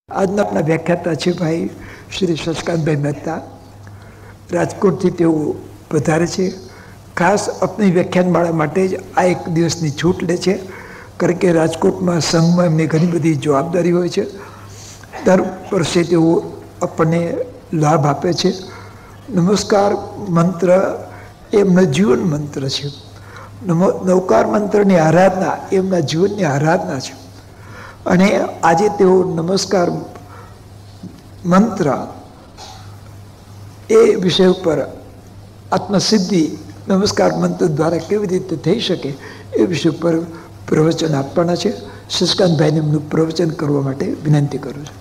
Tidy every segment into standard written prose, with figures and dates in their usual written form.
આજના આપણા વ્યાખ્યાતા છે ભાઈ શ્રી શશકાંતભાઈ મહેતા. રાજકોટથી તેઓ પધારે છે. ખાસ આપણી વ્યાખ્યાનમાળા માટે જ આ એક દિવસની છૂટ લે છે, કારણ કે રાજકોટમાં સંઘમાં એમની ઘણી બધી જવાબદારી હોય છે. દર વર્ષે તેઓ આપણને લાભ આપે છે. નમસ્કાર મંત્ર એમનો જીવન મંત્ર છે. નવકાર મંત્રની આરાધના એમના જીવનની આરાધના છે. અને આજે તેઓ નમસ્કાર મંત્ર એ વિષય ઉપર આત્મસિદ્ધિ નમસ્કાર મંત્ર દ્વારા કેવી રીતે થઈ શકે એ વિષય ઉપર પ્રવચન આપવાના છે. શશકાંતભાઈને એમનું પ્રવચન કરવા માટે વિનંતી કરું છું.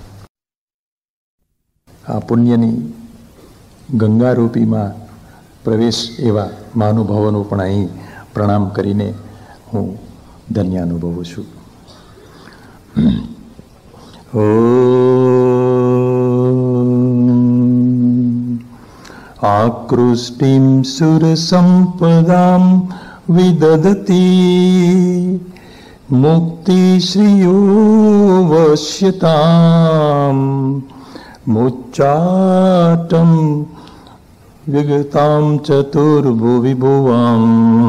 આ પુણ્યની ગંગારૂપીમાં પ્રવેશ એવા મહાનુભાવોનો પણ અહીં પ્રણામ કરીને હું ધન્ય અનુભવું છું. આકૃષ્ટિમ સુરસંપદામ વિદધતી મુક્તિશ્રિયો વશ્યતામ મુચ્ચાટમ વિગતામ ચતુર્ભુવિ ભુવામ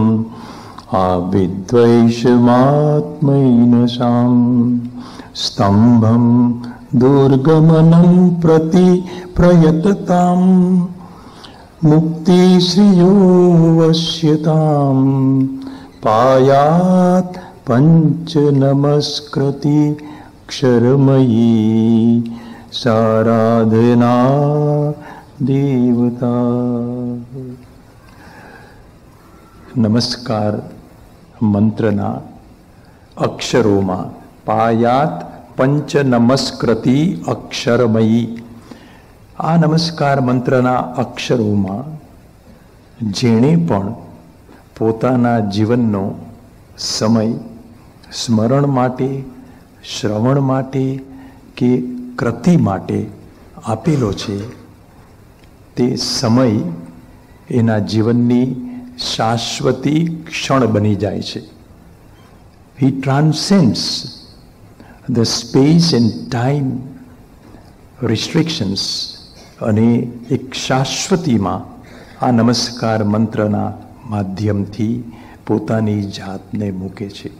આવિદ્વૈષમાત્મૈનશામ સ્તંભમ દુર્ગમનમ પ્રતિ પ્રયતતામ મુક્તિશ્રિયો વશ્યતામ પાયાત પંચ નમસ્કૃતિ ક્ષરમયી સારાધના દેવતા. નમસ્કાર મંત્રના અક્ષરોમાં પાયાત પંચ નમસ્કૃતિ અક્ષરમયી. આ નમસ્કાર મંત્રના અક્ષરોમાં જેણે પણ પોતાના જીવનનો સમય સ્મરણ માટે, શ્રવણ માટે કે કૃતિ માટે આપેલો છે, તે સમય એના જીવનની શાશ્વતી ક્ષણ બની જાય છે. He transcends the space and time restrictions અને એક શાશ્વતીમાં આ નમસ્કાર મંત્રના માધ્યમથી પોતાની જાતને મૂકે છે.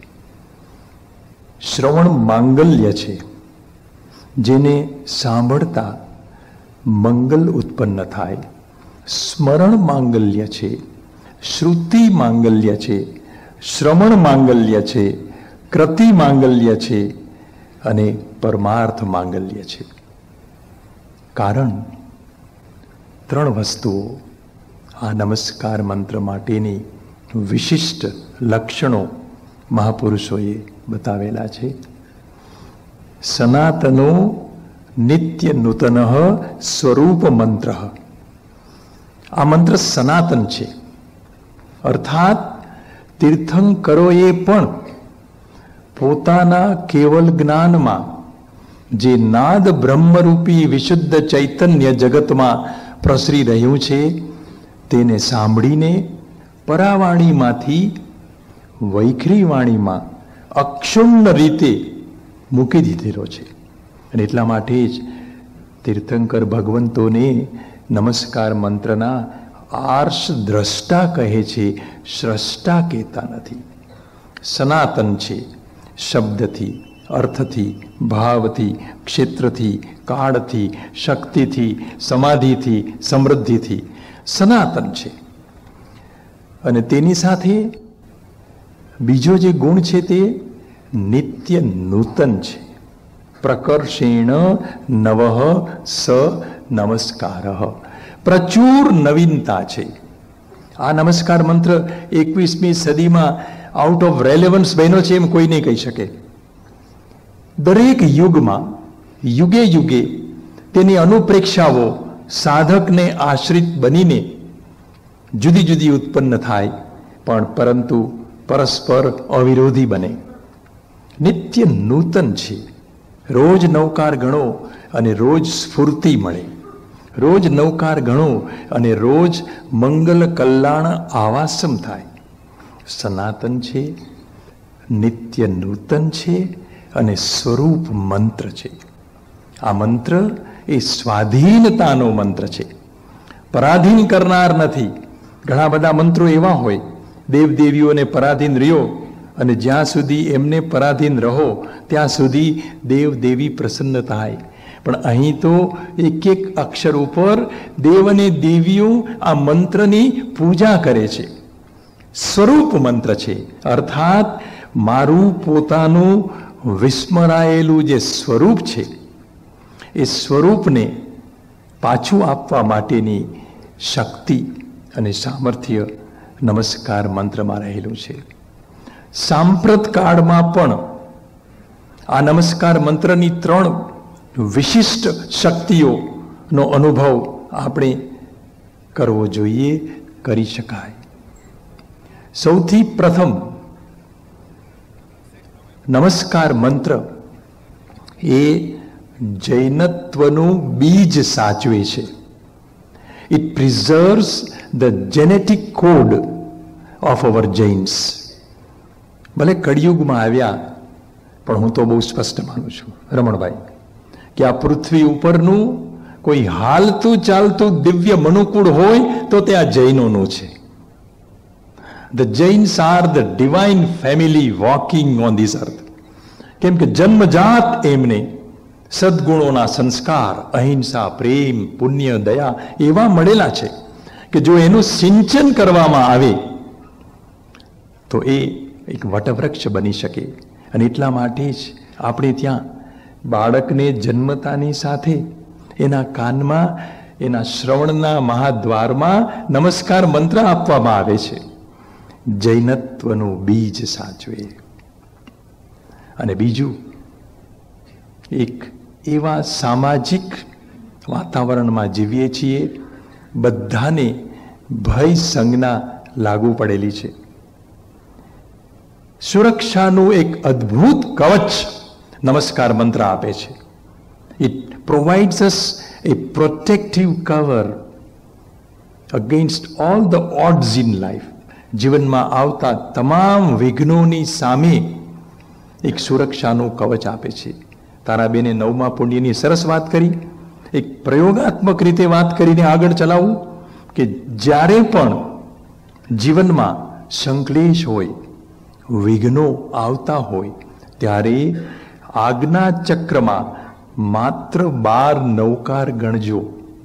શ્રવણ માંગલ્ય છે, જેને સાંભળતા મંગલ ઉત્પન્ન થાય. સ્મરણ માંગલ્ય છે, શ્રુતિ માંગલ્ય છે, શ્રવણ માંગલ્ય છે, કૃતિ માંગલ્ય છે અને પરમાર્થ માંગલ્ય છે. કારણ ત્રણ વસ્તુઓ આ નમસ્કાર મંત્ર માટેની વિશિષ્ટ લક્ષણો મહાપુરુષોએ બતાવેલા છે. સનાતનો નિત્ય નૂતન સ્વરૂપ મંત્ર. આ મંત્ર સનાતન છે, અર્થાત તીર્થંકરોએ પણ પોતાના કેવલ જ્ઞાનમાં જે નાદ બ્રહ્મરૂપી વિશુદ્ધ ચૈતન્ય જગતમાં પ્રસરી રહ્યું છે તેને સાંભળીને પરાવાણીમાંથી વૈખરી વાણીમાં અક્ષુણ્ણ રીતે મૂકી દીધેલો છે. અને એટલા માટે જ તીર્થંકર ભગવંતોને નમસ્કાર મંત્રના આર્ષ દ્રષ્ટા કહે છે, સ્રષ્ટા કહેતા નથી. સનાતન છે, શબ્દથી, અર્થથી, ભાવથી, ક્ષેત્રથી, કાળથી, શક્તિથી, સમાધિથી, સમૃદ્ધિથી સનાતન છે. અને તેની સાથે બીજો જે ગુણ છે તે નિત્ય નૂતન છે. પ્રકર્ષેણ નવઃ સ નમસ્કાર. પ્રચુર નવીનતા છે. આ નમસ્કાર મંત્ર 21મી સદીમાં આઉટ ઓફ રેલેવન્સ બન્યો છે એમ કોઈ નહીં કહી શકે. દરેક યુગમાં યુગે યુગે તેની અનુપ્રેક્ષાઓ સાધકને આશ્રિત બનીને જુદી જુદી ઉત્પન્ન થાય, પણ પરંતુ પરસ્પર અવિરોધી બને. નિત્ય નૂતન છે. રોજ નવકાર ગણો અને રોજ સ્ફૂર્તિ મળે. રોજ નવકાર ગણો અને રોજ મંગલ કલ્યાણ આવાસમ થાય. સનાતન છે, નિત્ય નૂતન છે અને સ્વરૂપ મંત્ર છે. આ મંત્ર એ સ્વાધીનતાનો મંત્ર છે, પરાધીન કરનાર નથી. ઘણા બધા મંત્રો એવા હોય, દેવદેવીઓને પરાધીન રહ્યો અને જ્યાં સુધી એમને પરાધીન રહો ત્યાં સુધી દેવદેવી પ્રસન્ન થાય. પણ અહીં તો એક એક અક્ષર ઉપર દેવ અને દેવીઓ આ મંત્રની પૂજા કરે છે. સ્વરૂપ મંત્ર છે, અર્થાત મારું પોતાનું વિસ્મરાયેલું જે સ્વરૂપ છે એ સ્વરૂપને પાછું આપવા માટેની શક્તિ અને સામર્થ્ય નમસ્કાર મંત્રમાં રહેલું છે. સાંપ્રત કાળમાં પણ આ નમસ્કાર મંત્રની 3 વિશિષ્ટ શક્તિઓનો અનુભવ આપણે કરવો જોઈએ, કરી શકાય. સૌથી પ્રથમ નમસ્કાર મંત્ર એ જૈનત્વનું બીજ સાચવે છે. It preserves the genetic code of our Jains. ભલે કળિયુગમાં આવ્યા, પણ હું તો બહુ સ્પષ્ટ માનું છું રમણભાઈ કે આ પૃથ્વી ઉપરનું કોઈ હાલતું ચાલતું દિવ્ય મનુકુળ હોય તો તે આ જૈનોનું છે. The Jains are the divine family walking on this earth. કેમ કે જન્મજાત એમને સદગુણોના સંસ્કાર, અહિંસા, પ્રેમ, પુણ્ય, દયા એવા મળેલા છે કે જો એનું સિંચન કરવામાં આવે તો એ એક વટવૃક્ષ બની શકે. અને એટલા માટે જ આપણે ત્યાં બાળકને જન્મતાની સાથે એના કાનમાં, એના શ્રવણના મહાદ્વારમાં નમસ્કાર મંત્ર આપવામાં આવે છે. જૈનત્વનું બીજ સાચવે. અને બીજું, એક એવા સામાજિક વાતાવરણમાં જીવીએ છીએ, બધાને ભય સંજ્ઞા લાગુ પડેલી છે. સુરક્ષાનું એક અદ્ભુત કવચ નમસ્કાર મંત્ર આપે છે. It provides us a protective cover against all the odds in life. જીવનમાં આવતા તમામ વિઘ્નોની સામે એક સુરક્ષાનું કવચ આપે છે. તારાબેને 9મા પુણ્યની સરસ વાત કરી. એક પ્રયોગાત્મક રીતે વાત કરીને આગળ ચલાવું કે જ્યારે પણ જીવનમાં સંક્લેશ હોય, વિઘ્નો આવતા હોય, ત્યારે આજ્ઞા ચક્રમાં માત્ર 12 નવકાર ગણજો,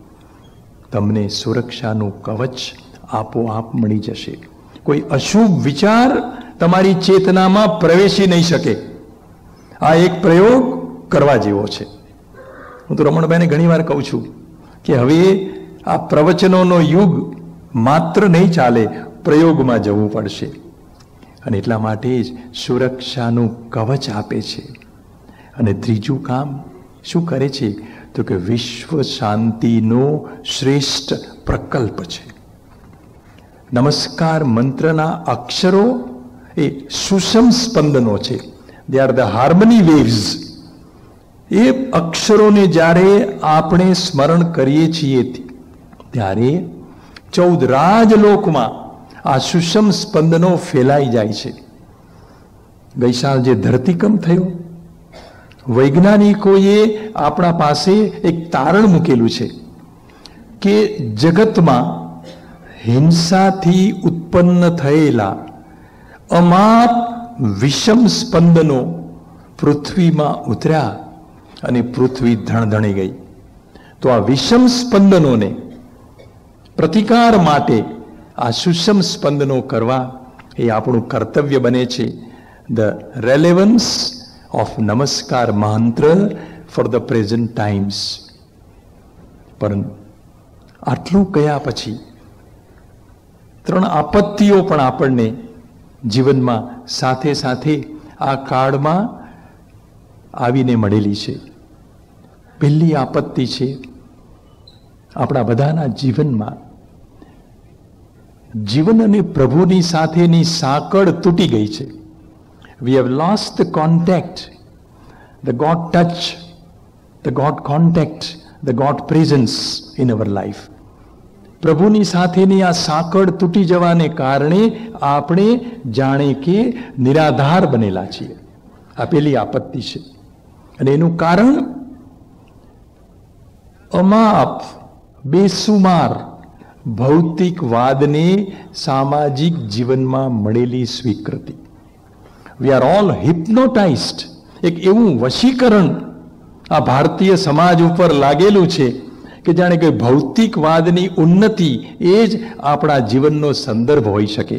તમને સુરક્ષાનું કવચ આપોઆપ મળી જશે. કોઈ અશુભ વિચાર તમારી ચેતનામાં પ્રવેશી નહીં શકે. આ એક પ્રયોગ કરવા જેવો છે. હું તો રમણભાઈને ઘણી વાર કહું છું કે હવે આ પ્રવચનોનો યુગ માત્ર નહીં ચાલે, પ્રયોગમાં જવું પડશે. અને એટલા માટે જ સુરક્ષાનું કવચ આપે છે. અને ત્રીજું કામ શું કરે છે તો કે વિશ્વ શાંતિનો શ્રેષ્ઠ પ્રકલ્પ છે. નમસ્કાર મંત્રના અક્ષરો એ સુષમ સ્પંદનો છે. They are the harmony waves. એ અક્ષરોને જ્યારે આપણે સ્મરણ કરીએ છીએ ત્યારે 14 રાજલોકમાં આ સુષમ સ્પંદનો ફેલાઈ જાય છે. ગઈ સાલ જે ધરતીકંપ થયો, વૈજ્ઞાનિકોએ આપણા પાસે એક તારણ મૂકેલું છે કે જગતમાં હિંસાથી ઉત્પન્ન થયેલા અમાપ વિષમ સ્પંદનો પૃથ્વીમાં ઉતર્યા અને પૃથ્વી ધણધણી ગઈ. તો આ વિષમ સ્પંદનોને પ્રતિકાર માટે આ સુષમ સ્પંદનો કરવા એ આપણું કર્તવ્ય બને છે. ધ રેલેવન્સ ઓફ નમસ્કાર મંત્ર ફોર ધ પ્રેઝન્ટ ટાઈમ્સ. પરંતુ આટલું કયા પછી 3 આપત્તિઓ પણ આપણને જીવનમાં સાથે સાથે આ કાળમાં આવીને મળેલી છે. પહેલી આપત્તિ છે આપણા બધાના જીવનમાં જીવન અને પ્રભુની સાથેની સાંકળ તૂટી ગઈ છે. We have lost the contact, the God touch, the God contact, the God presence in our life. પ્રભુની સાથેની આ સાંકળ તૂટી જવાને કારણે આપણે જાણે કે નિરાધાર બનેલા છીએ. આ પેલી આપત્તિ છે. અને એનું કારણ અમાપ બેસુમાર ભૌતિકવાદને સામાજિક જીવનમાં મળેલી સ્વીકૃતિ. We are all hypnotized. એક એવું વશીકરણ આ ભારતીય સમાજ ઉપર લાગેલું છે કે જાણે કે ભૌતિકવાદની ઉન્નતિ એ જ આપણા જીવનનો સંદર્ભ હોઈ શકે.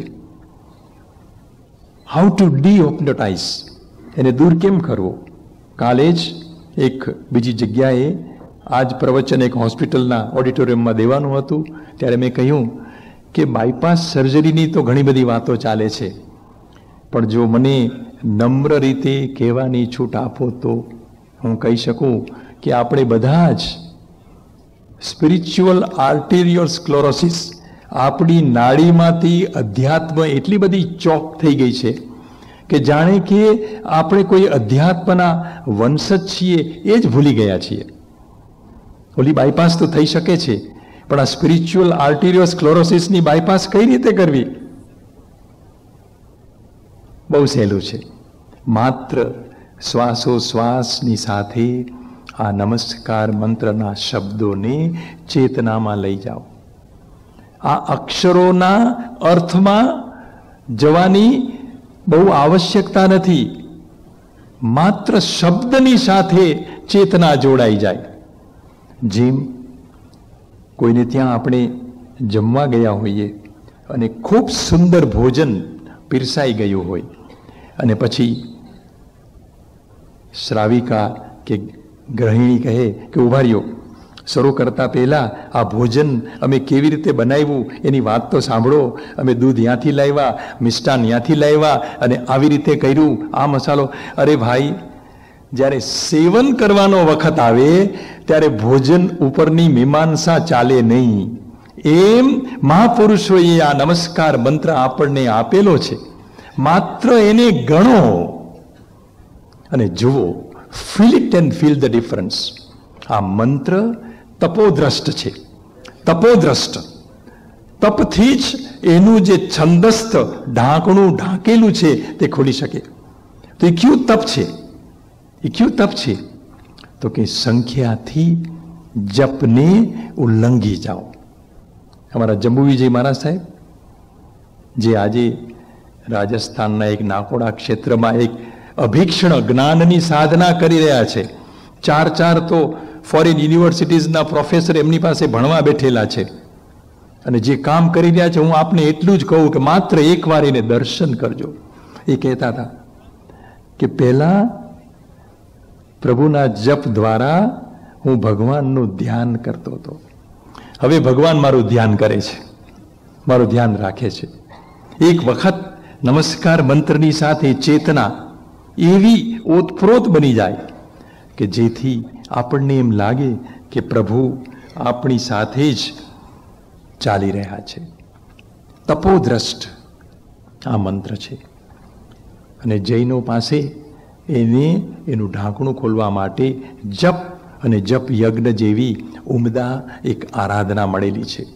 હાઉ ટુ ડીહિપ્નોટાઇઝ, એને દૂર કેમ કરવો? કાલે જ એક બીજી જગ્યાએ આજ પ્રવચન એક હોસ્પિટલના ઓડિટોરિયમમાં દેવાનું હતું, ત્યારે મેં કહ્યું કે બાયપાસ સર્જરીની તો ઘણી બધી વાતો ચાલે છે, પણ જો મને નમ્ર રીતે કહેવાની છૂટ આપો તો હું કહી શકું કે આપણે બધા જ સ્પિરિચ્યુઅલ આર્ટેરિયલ સ્ક્લેરોસિસ, આપણી નાડીમાંથી અધ્યાત્મ એટલી બધી ચોક થઈ ગઈ છે કે જાણે કે આપણે કોઈ અધ્યાત્મના વંશજ છીએ એ જ ભૂલી ગયા છીએ. ઓલી બાયપાસ તો થઈ શકે છે, પણ આ સ્પિરિચ્યુઅલ આર્ટેરિયલ સ્ક્લેરોસિસની બાયપાસ કઈ રીતે કરવી? બહુ સહેલું છે. માત્ર શ્વાસોશ્વાસની સાથે આ નમસ્કાર મંત્રના શબ્દોને ચેતનામાં લઈ જાઓ. આ અક્ષરોના અર્થમાં જવાની બહુ આવશ્યકતા નથી. માત્ર શબ્દની સાથે ચેતના જોડાઈ જાય. જેમ કોઈને ત્યાં આપણે જમવા ગયા હોઈએ અને ખૂબ સુંદર ભોજન પીરસાઈ ગયું હોય અને પછી શ્રાવિકા કે ગૃહિણી કહે કે ઉભા રહ્યો, શરૂ કરતા પહેલા આ ભોજન અમે કેવી રીતે બનાવ્યું એની વાત તો સાંભળો. અમે દૂધ ત્યાંથી લાવ્યા, મિષ્ટાન ત્યાંથી લાવ્યા અને આવી રીતે કર્યું, આ મસાલો. અરે ભાઈ, જ્યારે સેવન કરવાનો વખત આવે ત્યારે ભોજન ઉપરની મીમાંસા ચાલે નહીં. એમ મહાપુરુષોએ આ નમસ્કાર મંત્ર આપણને આપેલો છે. માત્ર એને ગણો અને જુઓ. Feel it and feel the difference. આ મંત્ર તપોદ્રષ્ટ છે. તપોદ્રષ્ટ, તપથી જ એનું જે છંદસ્થ ઢાંકણું ઢાંકેલું છે તે ખોલી શકે. તો એ ક્યું તપ છે? એ ક્યું તપ છે? તો કે સંખ્યાથી જપને ઉલ્લંઘી જાઓ. અમારા જંબુવિજય મહારાજ સાહેબ, જે આજે રાજસ્થાનના એક નાકોડા ક્ષેત્રમાં એક અભિક્ષણ જ્ઞાનની સાધના કરી રહ્યા છે. 4 તો ફોરેન યુનિવર્સિટીઝના પ્રોફેસર એમની પાસે ભણવા બેઠેલા છે અને જે કામ કરી રહ્યા છે, હું આપને એટલું જ કહું કે માત્ર એકવાર એને દર્શન કરજો. એ કહેતા હતા કે પહેલા પ્રભુના જપ દ્વારા હું ભગવાનનું ધ્યાન કરતો હતો, હવે ભગવાન મારું ધ્યાન કરે છે, મારું ધ્યાન રાખે છે. એક વખત નમસ્કાર મંત્રની સાથે ચેતના એવી ઓતપ્રોત બની જાય કે જેથી આપણને એમ લાગે કે પ્રભુ આપણી સાથે જ ચાલી રહ્યા છે. તપોદ્રષ્ટ આ મંત્ર છે. અને જૈનો પાસે એનું ઢાંકણું ખોલવા માટે જપ અને જપ યજ્ઞ જેવી ઉમદા એક આરાધના મળેલી છે.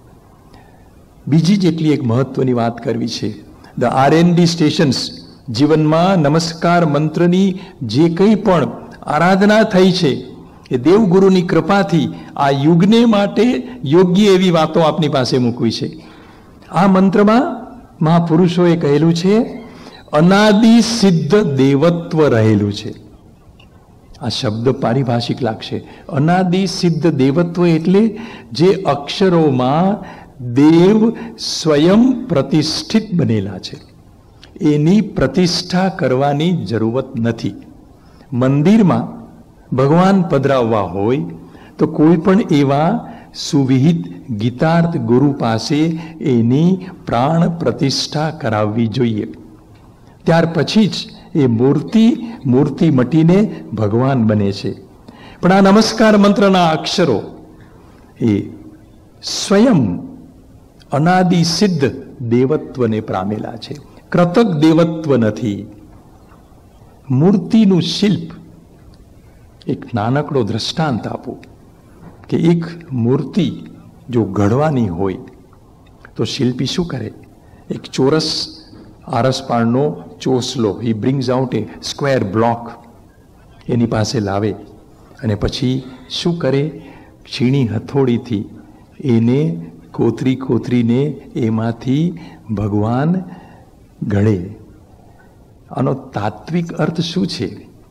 બીજી જેટલી એક મહત્વની વાત કરવી છે. ધ R&D સ્ટેશન્સ, જીવનમાં નમસ્કાર મંત્રની જે કંઈ પણ આરાધના થઈ છે એ દેવગુરુની કૃપાથી આ યુગને માટે યોગ્ય એવી વાતો આપની પાસે મૂકવી છે. આ મંત્રમાં મહાપુરુષોએ કહેલું છે અનાદિ સિદ્ધ દેવત્વ રહેલું છે. આ શબ્દ પારિભાષિક લાગશે. અનાદિ સિદ્ધ દેવત્વ એટલે જે અક્ષરોમાં દેવ સ્વયં પ્રતિષ્ઠિત બનેલા છે. એની પ્રતિષ્ઠા કરવાની જરૂરત નથી. મંદિરમાં ભગવાન પધરાવવા હોય તો કોઈ પણ એવા સુવિહિત ગીતાર્થ ગુરુ પાસે એની પ્રાણ પ્રતિષ્ઠા કરાવવી જોઈએ. ત્યાર પછી જ એ મૂર્તિ મટીને ભગવાન બને છે. પણ આ નમસ્કાર મંત્રના અક્ષરો એ સ્વયં અનાદિ સિદ્ધ દેવત્વને પામેલા છે. કૃતક દેવત્વ નથી. મૂર્તિનું શિલ્પ, એક નાનકડો દ્રષ્ટાંત આપું કે એક મૂર્તિ જો ઘડવાની હોય તો શિલ્પી શું કરે? એક ચોરસ આરસપાળનો ચોસલો, he brings out a square block, એની પાસે લાવે અને પછી શું કરે? ક્ષીણી હથોડીથી એને કોતરી કોતરીને એમાંથી ભગવાન ઘડે. આનો તાત્વિક અર્થ શું છે?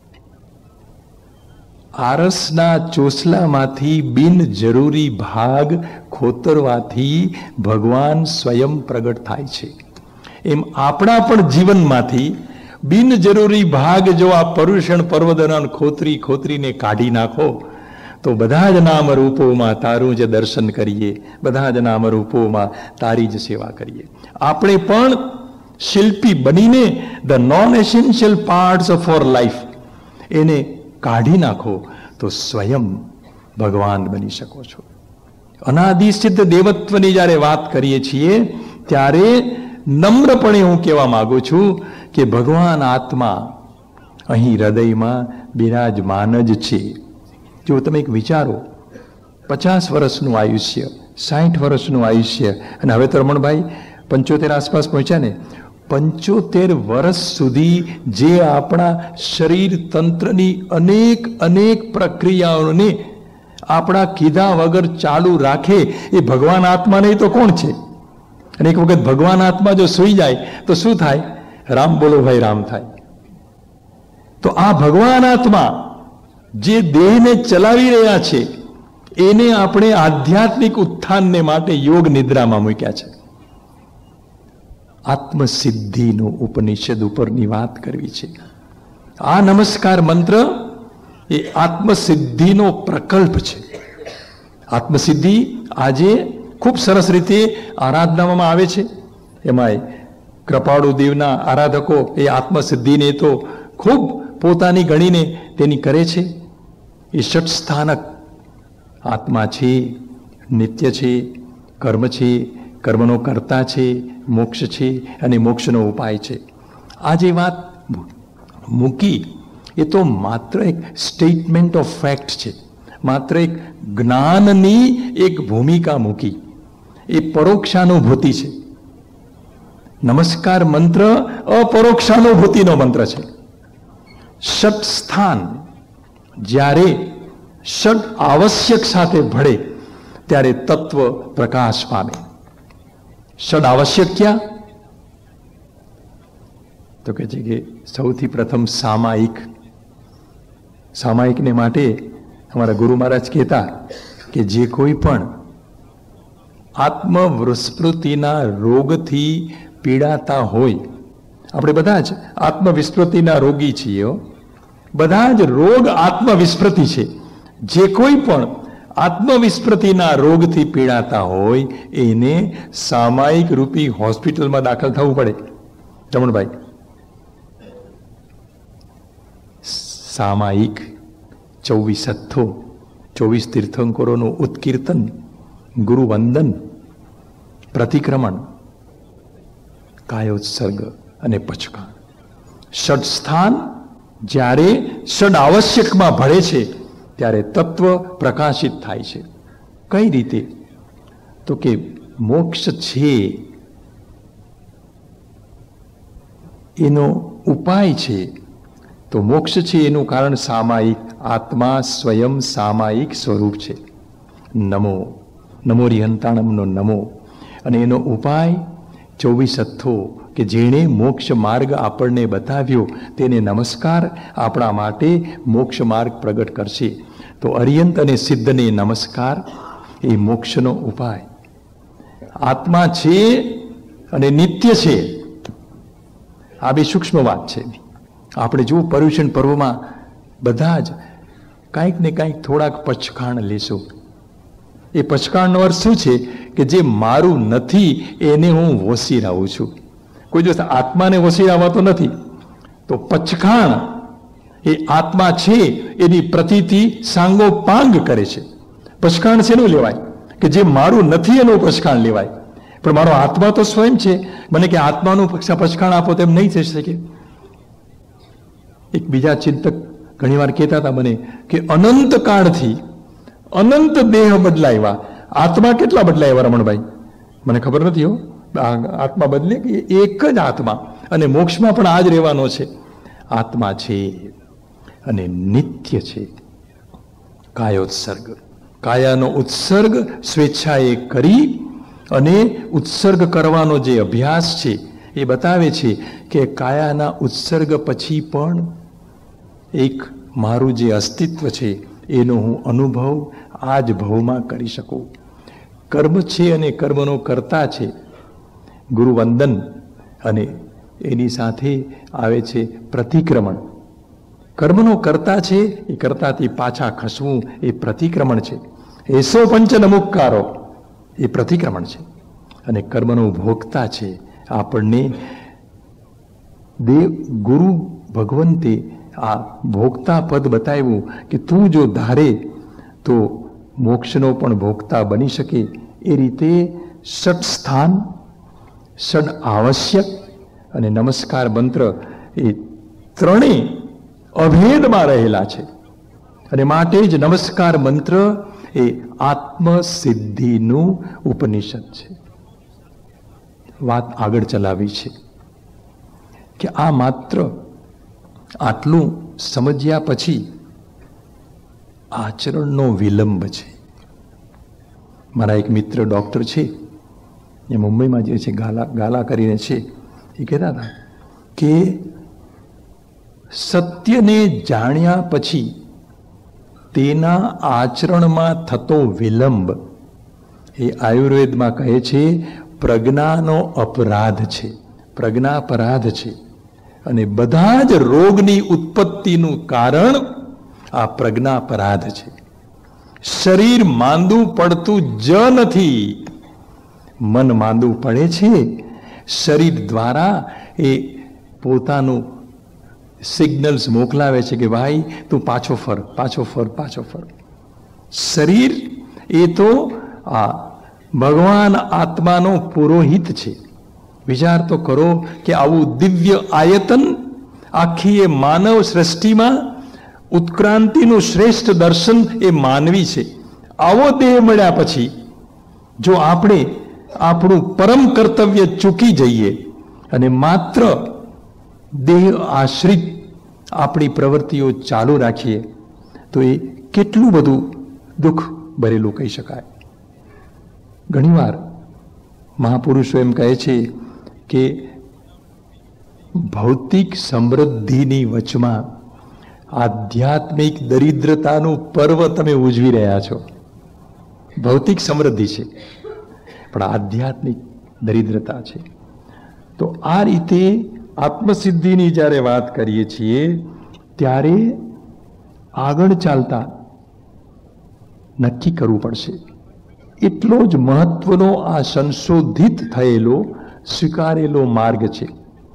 આરસના ચોસલામાંથી બિનજરૂરી ભાગ ખોતરવાથી ભગવાન સ્વયં પ્રગટ થાય છે. એમ આપણા પણ જીવનમાંથી બિનજરૂરી ભાગ જો આ પર્યુષણ પર્વ દરમિયાન ખોતરી ખોતરીને કાઢી નાખો તો બધા જ નામ રૂપોમાં તારું જ દર્શન કરીએ, બધા જ નામ રૂપોમાં તારી જ સેવા કરીએ. આપણે પણ શિલ્પી બનીને the non essential parts of our life એને કાઢી નાખો તો સ્વયં ભગવાન બની શકો છો. અનાદિસિદ્ધ દેવત્વની જ્યારે વાત કરીએ છીએ ત્યારે નમ્રપણે હું કહેવા માંગુ છું કે ભગવાન આત્મા અહીં હૃદયમાં બિરાજમાન જ છે. જો તમે એક વિચારો, 50 વર્ષનું આયુષ્ય, 60 વર્ષનું આયુષ્ય, અને હવે તો રમણભાઈ 75 આસપાસ પહોંચ્યા ને, 75 વર્ષ સુધી જે આપણા શરીર તંત્રની અનેક પ્રક્રિયાઓને આપણા કીધા વગર ચાલુ રાખે એ ભગવાન આત્મા નહીં તો કોણ છે? અને એક વખત ભગવાન આત્મા જો સૂઈ જાય તો શું થાય? રામ બોલો ભાઈ, રામ થાય. તો આ ભગવાન આત્મા જે દેહને ચલાવી રહ્યા છે એને આપણે આધ્યાત્મિક ઉત્થાનને માટે યોગ નિદ્રામાં મૂક્યા છે. આત્મસિદ્ધિનો ઉપનિષદ ઉપરની વાત કરવી છે. આ નમસ્કાર મંત્ર એ આત્મસિદ્ધિનો પ્રકલ્પ છે. આત્મસિદ્ધિ આજે ખૂબ સરસ રીતે આરાધનામાં આવે છે. એમાંય કૃપાળુ દેવના આરાધકો એ આત્મસિદ્ધિને તો ખૂબ પોતાની ગણીને તેની કરે છે. એ ષટસ્થાનક આત્મા છે, નિત્ય છે, કર્મ છે, કર્મનો કર્તા છે, મોક્ષ છે અને મોક્ષનો ઉપાય છે. આ જે વાત મૂકી એ તો માત્ર એક સ્ટેટમેન્ટ ઓફ ફેક્ટ છે, માત્ર એક જ્ઞાનની એક ભૂમિકા મૂકી. એ પરોક્ષાનુભૂતિ છે. નમસ્કાર મંત્ર અપરોક્ષાનુભૂતિનો મંત્ર છે. ષટ સ્થાન જ્યારે ષડ આવશ્યક સાથે ભળે ત્યારે તત્વ પ્રકાશ પામે. ષડ આવશ્યક ક્યાં? તો કહે છે કે સૌથી પ્રથમ સામાયિકને માટે અમારા ગુરુ મહારાજ કહેતા કે જે કોઈ પણ આત્મવિસ્મૃતિના રોગથી પીડાતા હોય, આપણે બધા જ આત્મવિસ્મૃતિના રોગી છીએ, બધા જ રોગ આત્મવિસ્મૃતિ છે. જે કોઈ પણ આત્મવિસ્મૃતિના રોગથી પીડાતા હોય એને સામાયિક રૂપી હોસ્પિટલમાં દાખલ થવું પડે. રમણભાઈ, સામાયિક 24 હથ્થો, 24 તીર્થંકરોનું ઉત્કીર્તન, ગુરુવંદન, પ્રતિક્રમણ, કાયોત્સર્ગ અને પચકાણ. ષડ સ્થાન જ્યારે ષડ આવશ્યકમાં ભળે છે ત્યારે તત્વ પ્રકાશિત થાય છે. કઈ રીતે? તો કે મોક્ષ છે એનો ઉપાય છે. તો મોક્ષ છે એનું કારણ સામાયિક, આત્મા સ્વયં સામાયિક સ્વરૂપ છે. નમો નમો રિહંતાણમનો નમો. અને એનો ઉપાય 24 હથ્થો કે જેણે મોક્ષ માર્ગ આપણને બતાવ્યો તેને નમસ્કાર આપણા માટે મોક્ષ માર્ગ પ્રગટ કરશે. તો અર્યંત અને સિદ્ધને નમસ્કાર એ મોક્ષનો ઉપાય. આત્મા છે અને નિત્ય છે, આ બે સૂક્ષ્મ વાત છે. આપણે જો પર્યુષણ પર્વમાં બધા જ કાંઈક ને કાંઈક થોડાક પચખાણ લેશો. એ પચખાણનો અર્થ શું છે? કે જે મારું નથી એને હું વસીરાવું છું. કોઈ દિવસ આત્માને વસીરાવાતો નથી. તો પચખાણ એ આત્મા છે એની પ્રતીતિ સાંગોપાંગ કરે છે. પચખાણ શેનું લેવાય? કે જે મારું નથી એનું પચખાણ લેવાય. પણ મારો આત્મા તો સ્વયં છે, મને કે આત્માનું પચખાણ આપો તેમ નહીં થઈ શકે. એક બીજા ચિંતક ઘણીવાર કહેતા હતા મને કે અનંત કાળથી અનંત દેહ બદલાવ્યા, આત્મા કેટલા બદલાવ્યા રમણભાઈ? મને ખબર નથી હો. આત્મા બદલે કે એક જ આત્મા, અને મોક્ષમાં પણ આ જ રહેવાનો છે. આત્મા છે અને નિત્ય છે. કાયોત્સર્ગ કાયાનો ઉત્સર્ગ સ્વેચ્છાએ કરી અને ઉત્સર્ગ કરવાનો જે અભ્યાસ છે એ બતાવે છે કે કાયાના ઉત્સર્ગ પછી પણ એક મારું જે અસ્તિત્વ છે એનો હું અનુભવ આ જ ભવમાં કરી શકું. કર્મ છે અને કર્મનો કર્તા છે ગુરુવંદન, અને એની સાથે આવે છે પ્રતિક્રમણ. કર્મનો કર્તા છે એ કર્તાથી પાછા ખસવું એ પ્રતિક્રમણ છે. એસો પંચ નમુક્કારો એ પ્રતિક્રમણ છે. અને કર્મનો ભોગતા છે આપણને દેવ ગુરુ ભગવંતે આ ભોગતા પદ બતાવ્યું કે તું જો ધારે તો મોક્ષનો પણ ભોગતા બની શકે. એ રીતે ષટ સ્થાન, ષડ આવશ્યક અને નમસ્કાર મંત્ર એ ત્રણેય અભેદમાં રહેલા છે. અને માટે જ નમસ્કાર મંત્ર એ આત્મસિદ્ધિનું ઉપનિષદ છે. વાત આગળ ચલાવી છે કે આ માત્ર આટલું સમજ્યા પછી આચરણનો વિલંબ છે. મારા એક મિત્ર ડૉક્ટર છે, એ મુંબઈમાં જે છે ગાલા કરીને છે, એ કહેતા હતા કે સત્યને જાણ્યા પછી તેના આચરણમાં થતો વિલંબ એ આયુર્વેદમાં કહે છે પ્રજ્ઞાનો અપરાધ છે, પ્રજ્ઞાપરાધ છે. અને બધા જ રોગની ઉત્પત્તિનું કારણ આ પ્રજ્ઞાપરાધ છે. શરીર માંદું પડતું જ નથી, મન માંદું પડે છે. શરીર દ્વારા એ પોતાનું સિગ્નલ્સ મોકલાવે છે કે ભાઈ તું પાછો ફર, પાછો ફર, પાછો ફર. શરીર એ તો આ ભગવાન આત્માનો પુરોહિત છે. વિચાર તો કરો કે આવું દિવ્ય આયતન આખી એ માનવ સૃષ્ટિમાં ઉત્ક્રાંતિનું શ્રેષ્ઠ દર્શન એ માનવી છે. આવો દેહ મળ્યા પછી જો આપણે આપણું પરમ કર્તવ્ય ચૂકી જઈએ અને માત્ર દેહ આશ્રિત આપણી પ્રવૃત્તિઓ ચાલુ રાખીએ તો એ કેટલું બધું દુઃખ ભરેલું કહી શકાય. ઘણીવાર મહાપુરુષો એમ કહે છે કે ભૌતિક સમૃદ્ધિની વચમાં આધ્યાત્મિક દરિદ્રતાનું પર્વ તમે ઉજવી રહ્યા છો. ભૌતિક સમૃદ્ધિ છે પણ આધ્યાત્મિક દરિદ્રતા છે. તો આ રીતે આત્મસિદ્ધિની જ્યારે વાત કરીએ છીએ ત્યારે આગળ ચાલતા નક્કી કરવું પડશે. એટલો જ મહત્વનો આ સંશોધિત થયેલો સ્વીકારેલો માર્ગ છે.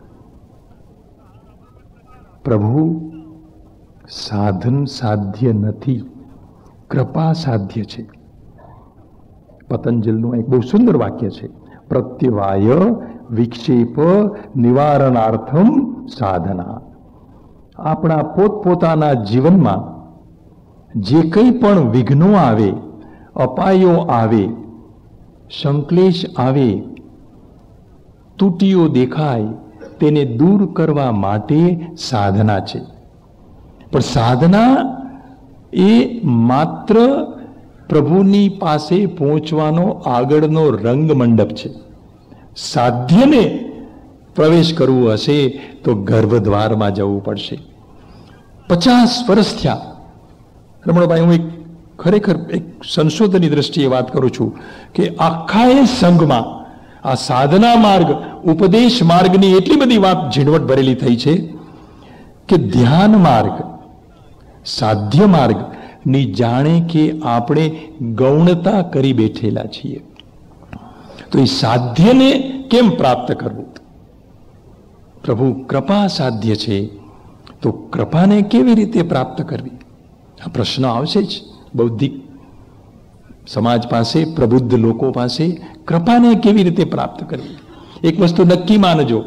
પ્રભુ સાધન સાધ્ય નથી, કૃપા સાધ્ય છે. પતંજલિનું એક બહુ સુંદર વાક્ય છે, પ્રત્યવાય વિક્ષેપ નિવારણાર્થમ સાધના. આપણા પોતપોતાના જીવનમાં જે કંઈ પણ વિઘ્નો આવે, અપાયો આવે, સંક્લેશ આવે, તૂટીઓ દેખાય, તેને દૂર કરવા માટે સાધના છે. પણ સાધના એ માત્ર પ્રભુની પાસે પહોંચવાનો આગળનો રંગ મંડપ છે. સાધ્યને પ્રવેશ કરવું હશે તો ગર્ભદ્વારમાં જવું પડશે. 50 વર્ષ થયા રમણભાઈ, હું ખરેખર એક સંશોધનની દ્રષ્ટિએ વાત કરું છું કે આખા એ સંઘમાં આ સાધના માર્ગ, ઉપદેશ માર્ગની એટલી બધી વાત ઝીણવટ ભરેલી થઈ છે કે ધ્યાન માર્ગ, સાધ્ય માર્ગ ની જાણે કે આપણે ગૌણતા કરી બેઠેલા છીએ. તો એ સાધ્યને કેમ પ્રાપ્ત કરવું? પ્રભુ કૃપા સાધ્ય છે, તો કૃપાને કેવી રીતે પ્રાપ્ત કરવી? આ પ્રશ્ન આવશે જ. બૌદ્ધિક સમાજ પાસે, પ્રબુદ્ધ લોકો પાસે કૃપાને કેવી રીતે પ્રાપ્ત કરવી? એક વસ્તુ નક્કી માનજો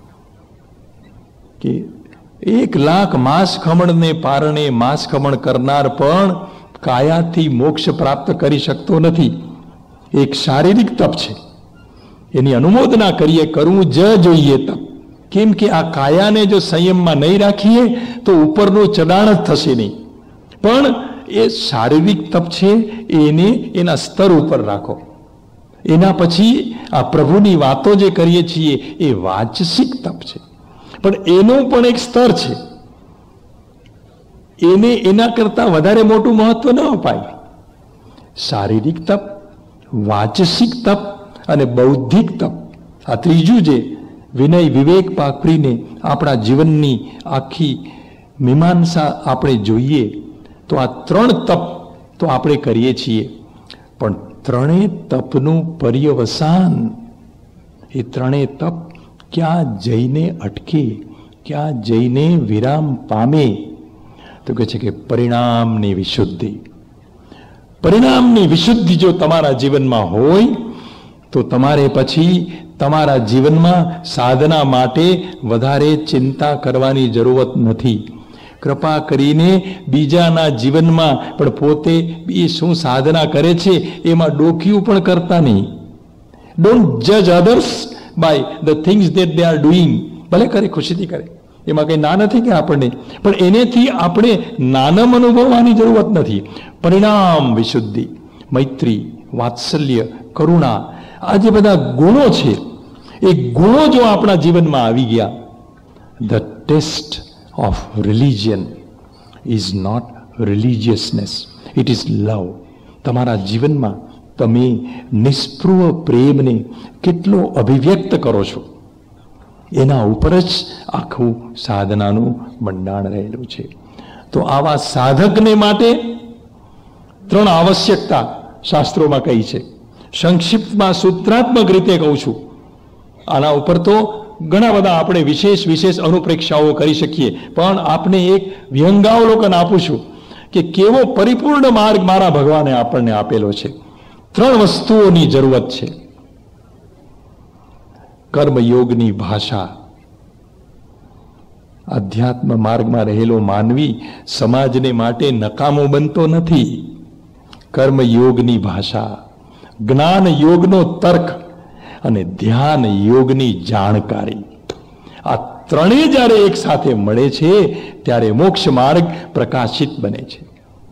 કે 1,00,000 માંસ ખમણને પારણે માંસ ખમણ કરનાર પણ કાયાથી મોક્ષ પ્રાપ્ત કરી શકતો નથી. એક શારીરિક તપ છે, એની અનુમોદના કરીએ, કરવું જ જોઈએ તપ. કેમ કે આ કાયાને જો સંયમમાં નહીં રાખીએ તો ઉપરનું ચડાણ જ થશે નહીં. પણ એ શારીરિક તપ છે એને એના સ્તર ઉપર રાખો. એના પછી આ પ્રભુની વાતો જે કરીએ છીએ એ વાચસિક તપ છે, પણ એનું પણ એક સ્તર છે. એને એના કરતા વધારે મોટું મહત્વ ન અપાય. શારીરિક તપ, વાચસિક તપ અને બૌદ્ધિક તપ, આ ત્રીજું જે વિનય વિવેક પાખરીને આપણા જીવનની આખી મીમાંસા આપણે જોઈએ તો આ 3 તપ તો આપણે કરીએ છીએ, પણ ત્રણેય તપનું પર્યવસાન, એ ત્રણેય તપ ક્યાં જઈને અટકે, ક્યાં જઈને વિરામ પામે? તો કહે છે કે પરિણામની વિશુદ્ધિ. પરિણામની વિશુદ્ધિ જો તમારા જીવનમાં હોય તો તમારે પછી તમારા જીવનમાં સાધના માટે વધારે ચિંતા કરવાની જરૂરત નથી. કૃપા કરીને બીજાના જીવનમાં પણ પોતે એ શું સાધના કરે છે એમાં ડોક્યું પણ કરતા નહીં. ડોન્ટ જજ others by the things that they are doing. ભલે કરે, ખુશીથી કરે, એમાં કંઈ ના નથી કે આપણને, પણ એનેથી આપણે નાનમ અનુભવવાની જરૂરત નથી. પરિણામ વિશુદ્ધિ, મૈત્રી, વાત્સલ્ય, કરુણા, આ જે બધા ગુણો છે એ ગુણો જો આપણા જીવનમાં આવી ગયા, the test of religion is not religiousness, it is love. તમારા જીવનમાં તમે નિસ્પૃહ પ્રેમને કેટલો અભિવ્યક્ત કરો છો એના ઉપર જ આખું સાધનાનું મંડાણ રહેલું છે. તો આવા સાધકને માટે 3 આવશ્યકતા શાસ્ત્રોમાં કહી છે. સંક્ષિપ્તમાં સૂત્રાત્મક રીતે કહું છું. આના ઉપર તો ઘણા બધા આપણે વિશેષ અનુપ્રેક્ષાઓ કરી શકીએ, પણ આપને એક વ્યંગાવલોકન આપું છું કે કેવો પરિપૂર્ણ માર્ગ મારા ભગવાને આપણને આપેલો છે. 3 વસ્તુઓની જરૂરત છે. કર્મયોગની ભાષા. અધ્યાત્મ માર્ગમાં રહેલો માનવી સમાજને માટે નકામો બનતો નથી. કર્મયોગની ભાષા, જ્ઞાન યોગનો તર્ક અને ધ્યાન યોગની જાણકારી, આ ત્રણેય જ્યારે એક સાથે મળે છે ત્યારે મોક્ષ માર્ગ પ્રકાશિત બને છે.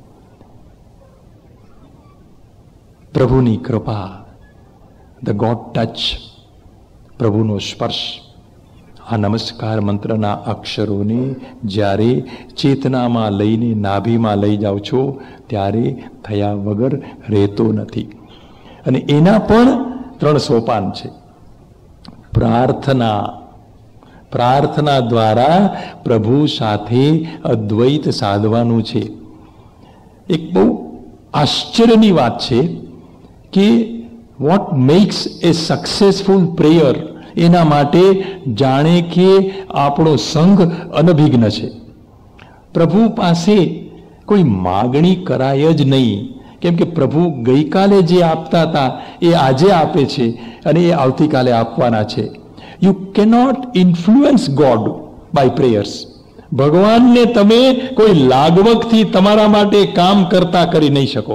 પ્રભુની કૃપા, ધ ગોડ ટચ, પ્રભુનો સ્પર્શ. આ નમસ્કાર મંત્રના અક્ષરોને જ્યારે ચેતનામાં લઈને નાભીમાં લઈ જાઓ છો ત્યારે થયા વગર રહેતો નથી. અને એના પણ 3 સોપાન છે. પ્રાર્થના, પ્રાર્થના દ્વારા પ્રભુ સાથે અદ્વૈત સાધવાનું છે. એક બહુ આશ્ચર્યની વાત છે કે what makes a successful prayer, એના માટે જાણે કે આપણો સંઘ અનભિજ્ઞ છે. પ્રભુ પાસે કોઈ માગણી કરાય જ નહીં, કેમ કે પ્રભુ ગઈકાલે જે આપતા હતા એ આજે આપે છે અને એ આવતીકાલે આપવાના છે. You cannot influence God by prayers. ભગવાનને તમે કોઈ લાગવગથી તમારા માટે કામ કરતા કરી નહીં શકો.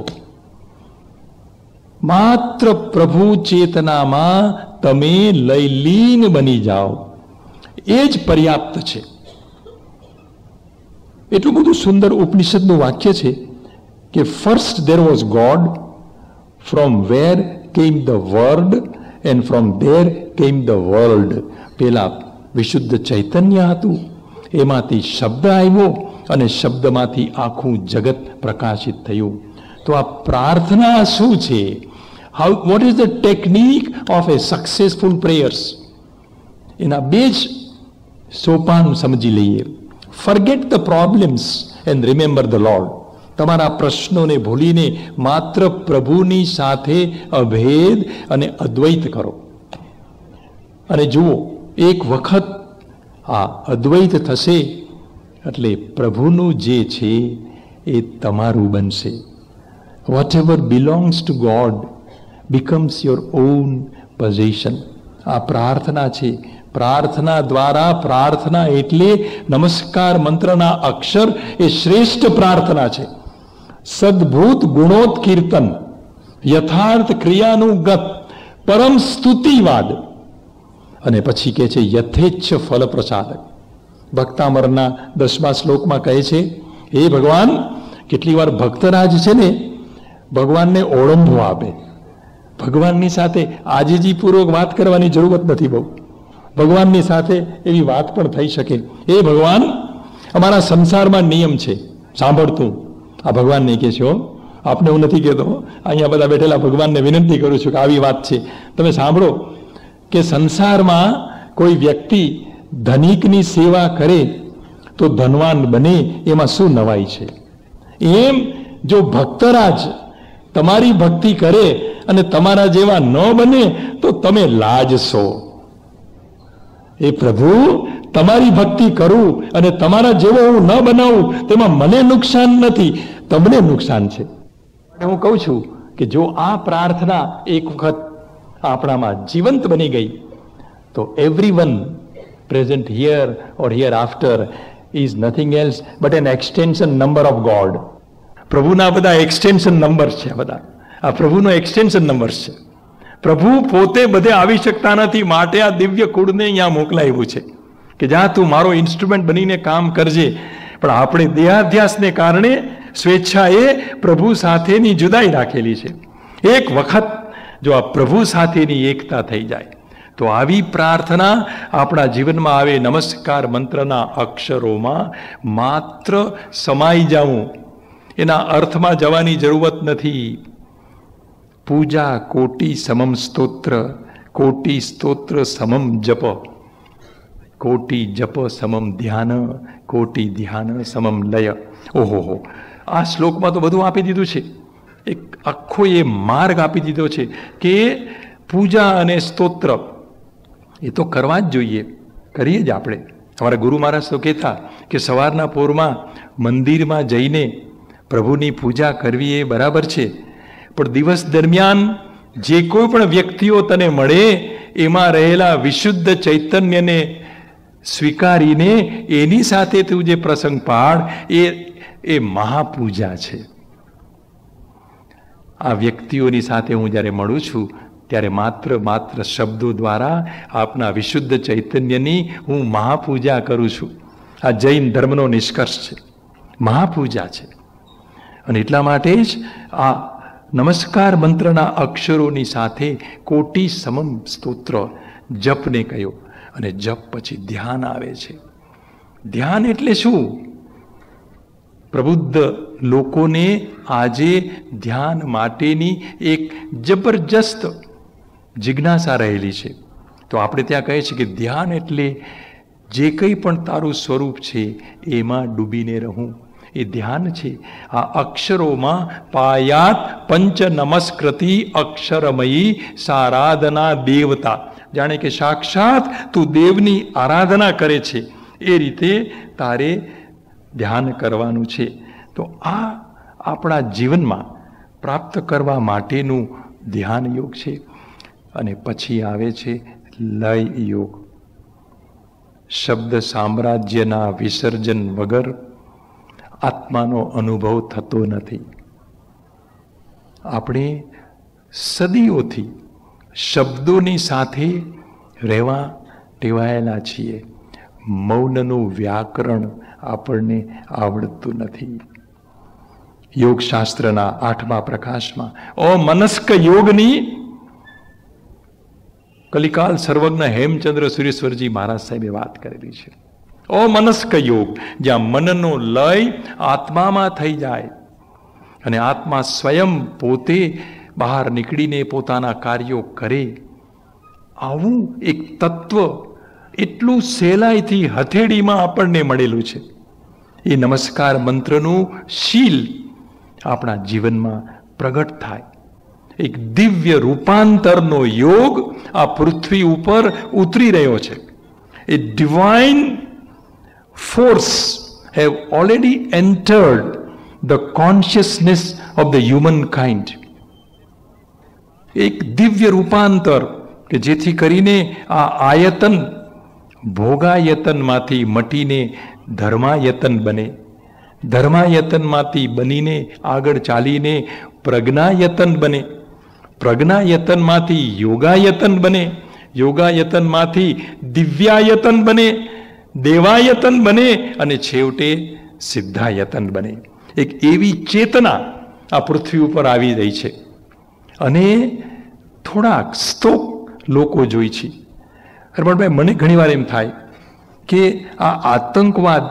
માત્ર પ્રભુ ચેતનામાં તમે લયલીન બની જાઓ, એ જ પર્યાપ્ત છે. એટલું બધું સુંદર ઉપનિષદનું વાક્ય છે કે first there was God, from where came the word and from there came the world. પેલા વિશુદ્ધ ચૈતન્ય હતું, એમાંથી શબ્દ આવ્યો અને શબ્દમાંથી આખું જગત પ્રકાશિત થયું. તો આ પ્રાર્થના શું છે? what is the technique of a successful prayers? એના 2 જ સોપાન સમજી લઈએ. forget the problems and remember the Lord. તમારા પ્રશ્નોને ભૂલીને માત્ર પ્રભુની સાથે અભેદ અને અદ્વૈત કરો. અને જુઓ, એક વખત આ અદ્વૈત થશે એટલે પ્રભુનું જે છે એ તમારું બનશે. whatever belongs to God becomes your own possession. આ પ્રાર્થના છે. પ્રાર્થના દ્વારા, પ્રાર્થના એટલે નમસ્કાર મંત્રના અક્ષર એ શ્રેષ્ઠ પ્રાર્થના છે. સદભૂત ગુણોત્કીર્તન, યથાર્થ ક્રિયાનુગત, પરમ સ્તુતિવાદ. અને પછી કહે છે યથેચ્છ ફલ પ્રસાદક. ભક્તામરના 10મા શ્લોકમાં કહે છે, હે ભગવાન, કેટલી વાર ભક્તરાજ છે ને ભગવાનને ઓળંબો આપે. ભગવાનની સાથે આજીજીપૂર્વક વાત કરવાની જરૂરત નથી બહુ. ભગવાનની સાથે એવી વાત પણ થઈ શકે. એ ભગવાન, અમારા સંસારમાં નિયમ છે, સાંભળતું. આ ભગવાનને કહે છે, આપને હું નથી કહેતો, અહીંયા બધા બેઠેલા ભગવાનને વિનંતી કરું છું કે આવી વાત છે, તમે સાંભળો કે સંસારમાં કોઈ વ્યક્તિ ધનિકની સેવા કરે તો ધનવાન બને, એમાં શું નવાઈ છે? એમ જો ભક્તરાજ તમારી ભક્તિ કરે અને તમારા જેવા ન બને તો તમે લાજશો. એ પ્રભુ, તમારી ભક્તિ કરું અને તમારા જેવો હું ન બનાવું તેમાં મને નુકસાન નથી, તમને નુકસાન છે. હું કહું છું કે જો આ પ્રાર્થના એક વખત આપણામાં જીવંત બની ગઈ તો everyone present here or hereafter is nothing else but an extension number of God. પ્રભુના બધા એક્સટેન્શન નંબર્સ છે. બધા આ પ્રભુનો એક્સટેન્શન નંબર્સ છે. પ્રભુ પોતે બધે આવી શકતા નથી, માટે આ દિવ્ય કુળને અહીંયા મોકલાવ્યું છે કે જ્યાં તું મારો ઇન્સ્ટ્રુમેન્ટ બનીને કામ કરજે. પણ આપણે દેહાધ્યાસને કારણે સ્વેચ્છાએ પ્રભુ સાથેની જુદાઈ રાખેલી છે. એક વખત જો આ પ્રભુ સાથેની એકતા થઈ જાય તો આવી પ્રાર્થના આપણા જીવનમાં આવે. નમસ્કાર મંત્રના અક્ષરોમાં માત્ર સમાઈ જવું, એના અર્થમાં જવાની જરૂરત નથી. પૂજા કોટી સમમ સ્તોત્ર, કોટી સ્તોત્ર સમમ જપ, કોટી જપ સમમ ધ્યાન, કોટી ધ્યાન સમમ લય. ઓહો, આ શ્લોકમાં તો બધું આપી દીધું છે. એક આખો એ માર્ગ આપી દીધો છે કે પૂજા અને સ્તોત્ર એ તો કરવા જ જોઈએ, કરીએ જ આપણે. અમારા ગુરુ મહારાજ તો કહેતા કે સવારના પોરમાં મંદિરમાં જઈને પ્રભુની પૂજા કરવી એ બરાબર છે, પણ દિવસ દરમિયાન જે કોઈ પણ વ્યક્તિઓ તને મળે એમાં રહેલા વિશુદ્ધ ચૈતન્યને સ્વીકારીને એની સાથે તું જે પ્રસંગ પાડ એ મહાપૂજા છે. આ વ્યક્તિઓની સાથે હું જ્યારે મળું છું ત્યારે માત્ર શબ્દો દ્વારા આપના વિશુદ્ધ ચૈતન્યની હું મહાપૂજા કરું છું. આ જૈન ધર્મનો નિષ્કર્ષ છે, મહાપૂજા છે. અને એટલા માટે જ આ નમસ્કાર મંત્રના અક્ષરોની સાથે કોટી સમમ સ્તોત્ર જપને કહ્યો. અને જપ પછી ધ્યાન આવે છે. ધ્યાન એટલે શું? પ્રબુદ્ધ લોકોને આજે ધ્યાન માટેની એક જબરજસ્ત જિજ્ઞાસા રહેલી છે. તો આપણે ત્યાં કહે છે કે ધ્યાન એટલે જે કંઈ પણ તારું સ્વરૂપ છે એમાં ડૂબીને રહું, એ ધ્યાન છે. આ અક્ષરોમાં પાયાત પંચ નમસ્કૃતિ અક્ષરમયી સારાધના દેવતા, જાણે કે સાક્ષાત તું દેવની આરાધના કરે છે એ રીતે તારે ધ્યાન કરવાનું છે. તો આ આપણા જીવનમાં પ્રાપ્ત કરવા માટેનું ધ્યાન યોગ છે. અને પછી આવે છે લય યોગ. શબ્દ સામ્રાજ્યના વિસર્જન વગર આત્માનો અનુભવ થતો નથી. આપણે સદીઓથી શબ્દોની સાથે રહેવા ટેવાયેલા છીએ. મૌનનું વ્યાકરણ આપણને આવડતું નથી. યોગશાસ્ત્રના 8મા પ્રકાશમાં અમનસ્ક યોગની કલિકાલ સર્વજ્ઞ હેમચંદ્ર સુરેશ્વરજી મહારાજ સાહેબે વાત કરેલી છે. અમનસ્ક યોગ, જ્યાં મનનો લય આત્મામાં થઈ જાય અને આત્મા સ્વયં પોતે બહાર નીકળીને પોતાના કાર્યો કરે. આવું એક તત્વ એટલું સહેલાઈથી હથેળીમાં આપણને મળેલું છે. એ નમસ્કાર મંત્રનું શીલ આપણા જીવનમાં પ્રગટ થાય. એક દિવ્ય રૂપાંતરનો યોગ આ પૃથ્વી ઉપર ઉતરી રહ્યો છે. A divine force have already entered the consciousness of the humankind. એક દિવ્ય રૂપાંતર કે જેથી કરીને આ આયતન ભોગાયતનમાંથી મટીને ધર્માયતન બને, ધર્માયતનમાંથી બનીને આગળ ચાલીને પ્રજ્ઞાયતન બને, પ્રજ્ઞાયતનમાંથી યોગાયતન બને, યોગાયતનમાંથી દિવ્યાયતન બને, દેવાયતન બને અને છેવટે સિદ્ધાયતન બને. એક એવી ચેતના આ પૃથ્વી ઉપર આવી રહી છે. અને થોડાક સ્તોક લોકો જોઈ છે. હરમણભાઈ, મને ઘણીવાર એમ થાય કે આ આતંકવાદ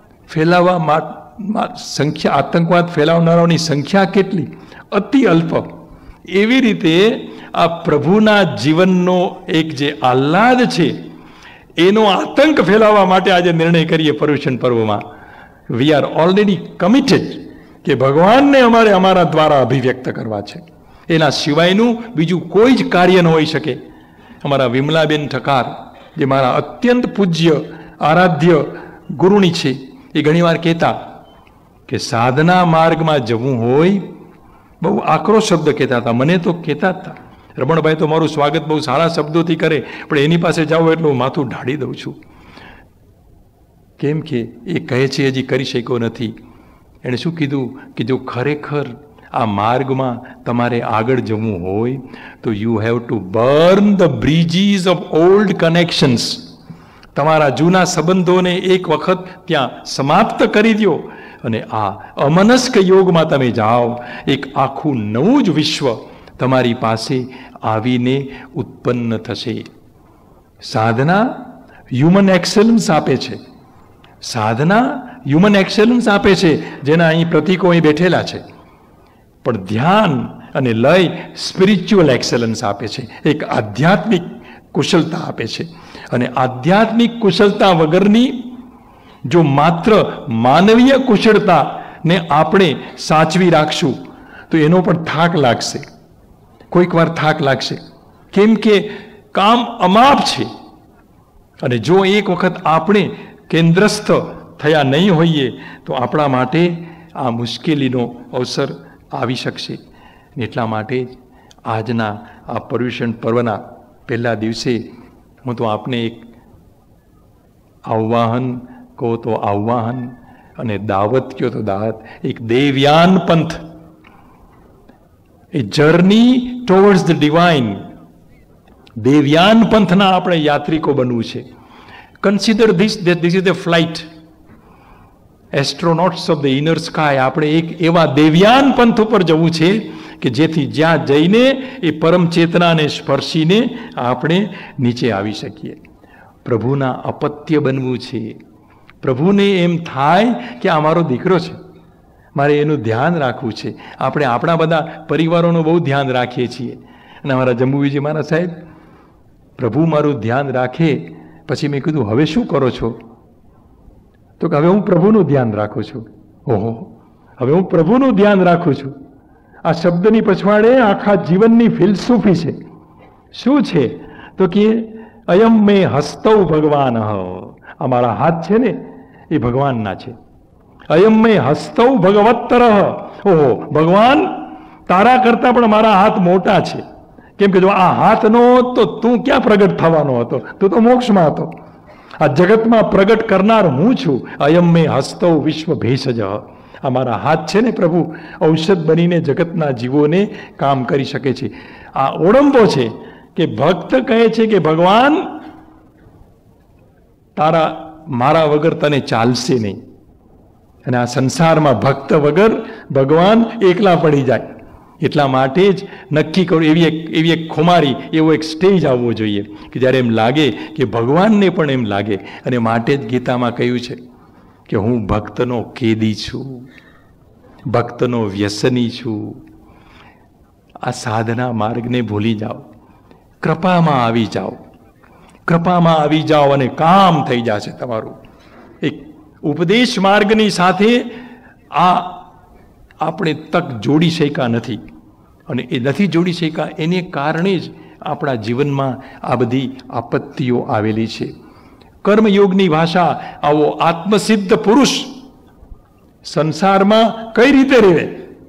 આતંકવાદ ફેલાવનારાઓની સંખ્યા કેટલી અતિ અલ્પ. એવી રીતે આ પ્રભુના જીવનનો એક જે આહ્લાદ છે એનો આતંક ફેલાવવા માટે આજે નિર્ણય કરીએ પર્યુષણ પર્વમાં. વી આર ઓલરેડી કમિટેડ કે ભગવાનને અમારે અમારા દ્વારા અભિવ્યક્ત કરવા છે. એના સિવાયનું બીજું કોઈ જ કાર્ય ન હોઈ શકે. અમારા વિમલાબેન ઠકાર, જે મારા અત્યંત પૂજ્ય આરાધ્ય ગુરુની છે, એ ઘણીવાર કહેતા કે સાધના માર્ગમાં જવું હોય, બહુ આકરો શબ્દ કહેતા હતા. મને તો કહેતા હતા, રમણભાઈ તો મારું સ્વાગત બહુ સારા શબ્દોથી કરે, પણ એની પાસે જાઓ એટલે હું માથું ઢાળી દઉં છું. કેમ કે એ કહે છે હજી કરી શક્યો નથી. એણે શું કીધું કે જો ખરેખર આ માર્ગમાં તમારે આગળ જવું હોય તો you have to burn the bridges of old connections. તમારા જૂના સંબંધોને એક વખત ત્યાં સમાપ્ત કરી દો અને આ અમનસ્ક યોગમાં તમે જાઓ. એક આખું નવું જ વિશ્વ તમારી પાસે આવીને ઉત્પન્ન થશે. સાધના હ્યુમન એક્સેલન્સ આપે છે. સાધના હ્યુમન એક્સેલન્સ આપે છે, જેના અહીં પ્રતીકો અહીં બેઠેલા છે. પણ ધ્યાન અને લય સ્પિરિચ્યુઅલ એક્સેલન્સ આપે છે, એક આધ્યાત્મિક કુશળતા આપે છે. અને આધ્યાત્મિક કુશળતા વગરની જો માત્ર માનવીય કુશળતાને આપણે સાચવી રાખશું તો એનો પણ થાક લાગશે. કોઈક વાર થાક લાગશે, કેમ કે કામ અમાપ છે. અને જો એક વખત આપણે કેન્દ્રસ્થ થયા નહીં હોઈએ તો આપણા માટે આ મુશ્કેલીનો અવસર આવી શકશે. એટલા માટે જ આજના આ પર્યુષણ પર્વના પહેલા દિવસે હું તો આપને એક આહ્વાન કહો તો આહ્વાન અને દાવત કહો તો દાવત, એક દેવયાન પંથ, a journey towards the divine, દેવયાન પંથના આપણે યાત્રિકો બનવું છે. Consider this is the flight, astronauts of the inner sky. આપણે એક એવા દેવયાન પંથ ઉપર જવું છે કે જેથી જ્યાં જઈને એ પરમ ચેતનાને સ્પર્શીને આપણે નીચે આવી શકીએ. પ્રભુના અપત્ય બનવું છે. પ્રભુને એમ થાય કે આ મારો દીકરો છે, મારે એનું ધ્યાન રાખવું છે. આપણે આપણા બધા પરિવારોનું બહુ ધ્યાન રાખીએ છીએ. અને અમારા જંબુજી મારા સાહેબ પ્રભુ મારું ધ્યાન રાખે પછી મેં કીધું હવે શું કરો છો? તો કે હવે હું પ્રભુનું ધ્યાન રાખું છું. ઓહો, હવે હું પ્રભુનું ધ્યાન રાખું છું. આ શબ્દની પછવાડે આખા જીવનની ફિલસૂફી છે. શું છે? તો કે અયમ મેં હસ્તૌ ભગવાન, અમારા હાથ છે ને એ ભગવાનના છે. અયમ મેં હસ્તૌ ભગવત્તર, ઓહો ભગવાન તારા કરતાં પણ મારા હાથ મોટા છે. કેમ કે જો આ હાથ નો હોત તો તું ક્યાં પ્રગટ થવાનો હતો? તું તો મોક્ષમાં હતો. આ જગતમાં પ્રગટ કરનાર હું છું. અયમ મેં હસ્તૌ વિશ્વ ભેષજ, આ મારા હાથ છે ને પ્રભુ ઔષધ બનીને જગતના જીવોને કામ કરી શકે છે. આ ઓળંબો છે કે ભક્ત કહે છે કે ભગવાન મારા વગર તને ચાલશે નહીં. અને આ સંસારમાં ભક્ત વગર ભગવાન એકલા પડી જાય. એટલા માટે જ નક્કી કરું, એવી એક ખુમારી, એવો એક સ્ટેજ આવવો જોઈએ કે જ્યારે એમ લાગે કે ભગવાનને પણ એમ લાગે. અને માટે જ ગીતામાં કહ્યું છે કે હું ભક્તનો કેદી છું, ભક્તનો વ્યસની છું. આ સાધના માર્ગને ભૂલી જાઓ, કૃપામાં આવી જાઓ. કૃપામાં આવી જાઓ અને કામ થઈ જશે તમારું. એક ઉપદેશ માર્ગની સાથે આ આપણે તક જોડી શક્યા નથી. અને એ નથી જોડી શક્યા એને કારણે જ આપણા જીવનમાં આ બધી આપત્તિઓ આવેલી છે. કર્મયોગની ભાષા, આવો આત્મસિદ્ધ પુરુષ સંસારમાં કઈ રીતે રહે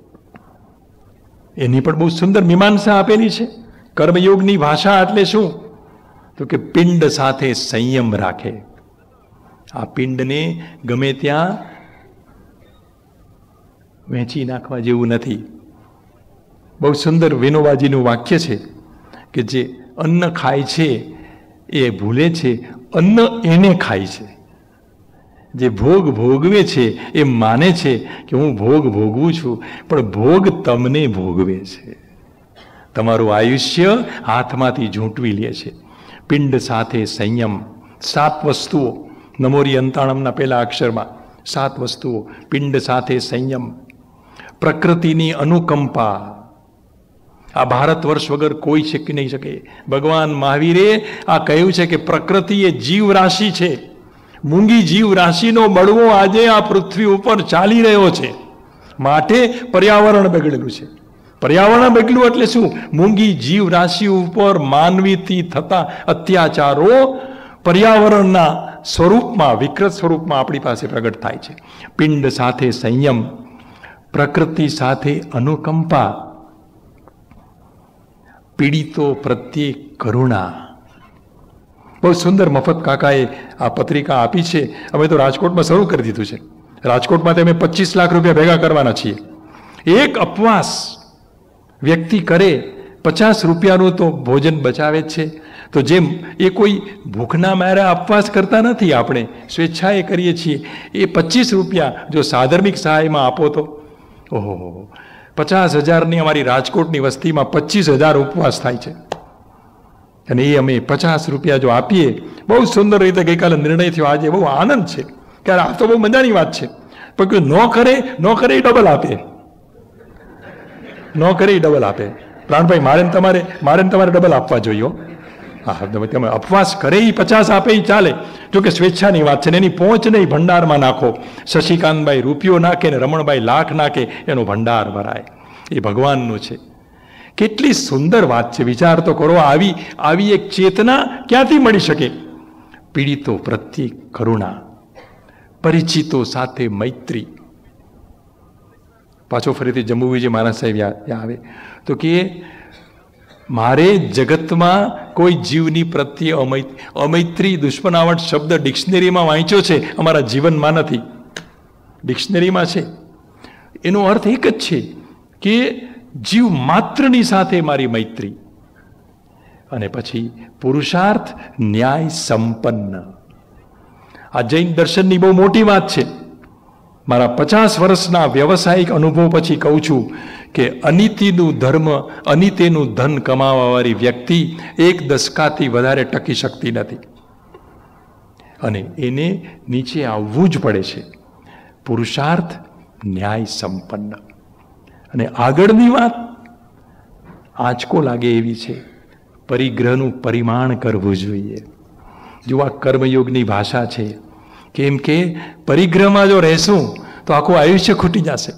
એની પણ બહુ સુંદર મીમાંસા આપેલી છે. કર્મયોગની ભાષા એટલે શું? તો કે પિંડ સાથે સંયમ રાખે. આ પિંડને ગમે ત્યાં વહેંચી નાખવા જેવું નથી. બહુ સુંદર વિનોબાજીનું વાક્ય છે કે જે અન્ન ખાય છે એ ભૂલે છે અન્ન એને ખાય છે. જે ભોગ ભોગવે છે એ માને છે કે હું ભોગ ભોગવું છું, પણ ભોગ તમને ભોગવે છે. તમારું આયુષ્ય હાથમાંથી ઝૂંટવી લે છે. પિંડ સાથે સંયમ. 7 વસ્તુઓ નમોરી અંતાણમના પહેલા અક્ષરમાં 7 વસ્તુઓ. પિંડ સાથે સંયમ, પ્રકૃતિની અનુકંપા. આ ભારત વર્ષ વગર કોઈ શીખી નહીં શકે. ભગવાન મહાવીરે આ કહ્યું છે કે પ્રકૃતિ એ જીવ રાશિ છે. મૂંગી જીવ રાશિનો બળવો આજે આ પૃથ્વી ઉપર ચાલી રહ્યો છે. માટે પર્યાવરણ બગડેલું છે. પર્યાવરણ બગડ્યું એટલે શું? મૂંગી જીવ રાશિ ઉપર માનવીથી થતા અત્યાચારો પર્યાવરણના સ્વરૂપમાં, વિકૃત સ્વરૂપમાં આપણી પાસે પ્રગટ થાય છે. પિંડ સાથે સંયમ, પ્રકૃતિ સાથે અનુકંપા, પીડિતો પ્રત્યે કરુણા. બહુ સુંદર મફત કાકાએ આ પત્રિકા આપી છે. અમે તો રાજકોટમાં શરૂ કરી દીધું છે. રાજકોટમાં અમે 25 લાખ રૂપિયા ભેગા કરવાના છીએ. એક અપવાસ વ્યક્તિ કરે 50 રૂપિયાનું તો ભોજન બચાવે જ છે. તો જેમ એ કોઈ ભૂખના મારે અપવાસ કરતા નથી, આપણે સ્વેચ્છાએ કરીએ છીએ. એ 25 રૂપિયા જો સાધર્મિક સહાયમાં આપો તો ઓહો, 50,000ની અમારી રાજકોટની વસ્તીમાં 25,000 ઉપવાસ થાય છે. અને એ અમે 50 રૂપિયા જો આપીએ, બહુ સુંદર રીતે ગઈકાલે નિર્ણય થયો. આજે બહુ આનંદ છે કે આ તો બહુ મજાની વાત છે. પણ ન કરે એ ડબલ આપે, ન કરે એ ડબલ આપે. પ્રાણભાઈ, મારે તમારે ડબલ આપવા જોઈએ. હા, તમે અપવાસ કરે એ 50 આપે એ ચાલે. જો કે સ્વેચ્છાની વાત છે ને, એની પહોંચ નહીં, ભંડારમાં નાખો. શશિકાંતભાઈ રૂપિયો નાખે ને રમણભાઈ લાખ નાખે, એનો ભંડાર ભરાય. એ ભગવાનનું છે. કેટલી સુંદર વાત છે. વિચાર તો કરો. આવી એક ચેતના ક્યાંથી મળી શકે? પીડિતો પ્રત્યે કરુણા, પરિચિતો સાથે મૈત્રી. પાછો ફરીથી જંબુજી મહારાજ સાહેબ આવે તો કે મારે જગતમાં કોઈ જીવની પ્રત્યે અમૈત્રી, દુશ્મનાવટ શબ્દ ડિક્શનરીમાં વાંચ્યો છે, અમારા જીવનમાં નથી. ડિક્શનરીમાં છે. એનો અર્થ એક જ છે કે જીવ માત્રની સાથે મારી મૈત્રી. અને પછી પુરુષાર્થ, ન્યાય સંપન્ન. આ જૈન દર્શનની બહુ મોટી વાત છે. મારા 50 વર્ષના વ્યવસાયિક અનુભવ પછી કહું છું કે અનિતિનું ધન કમાવાવાળી વ્યક્તિ 1 દશકાથી વધારે ટકી શકતી નથી. અને એને નીચે આવવું જ પડે છે. પુરુષાર્થ, ન્યાય સંપન્ન. અને આગળની વાત આંચકો લાગે એવી છે. પરિગ્રહનું પરિમાણ કરવું જોઈએ. જો આ કર્મયોગની ભાષા છે. કેમ કે પરિગ્રહમાં જો રહેશું તો આખું આયુષ્ય ખૂટી જશે.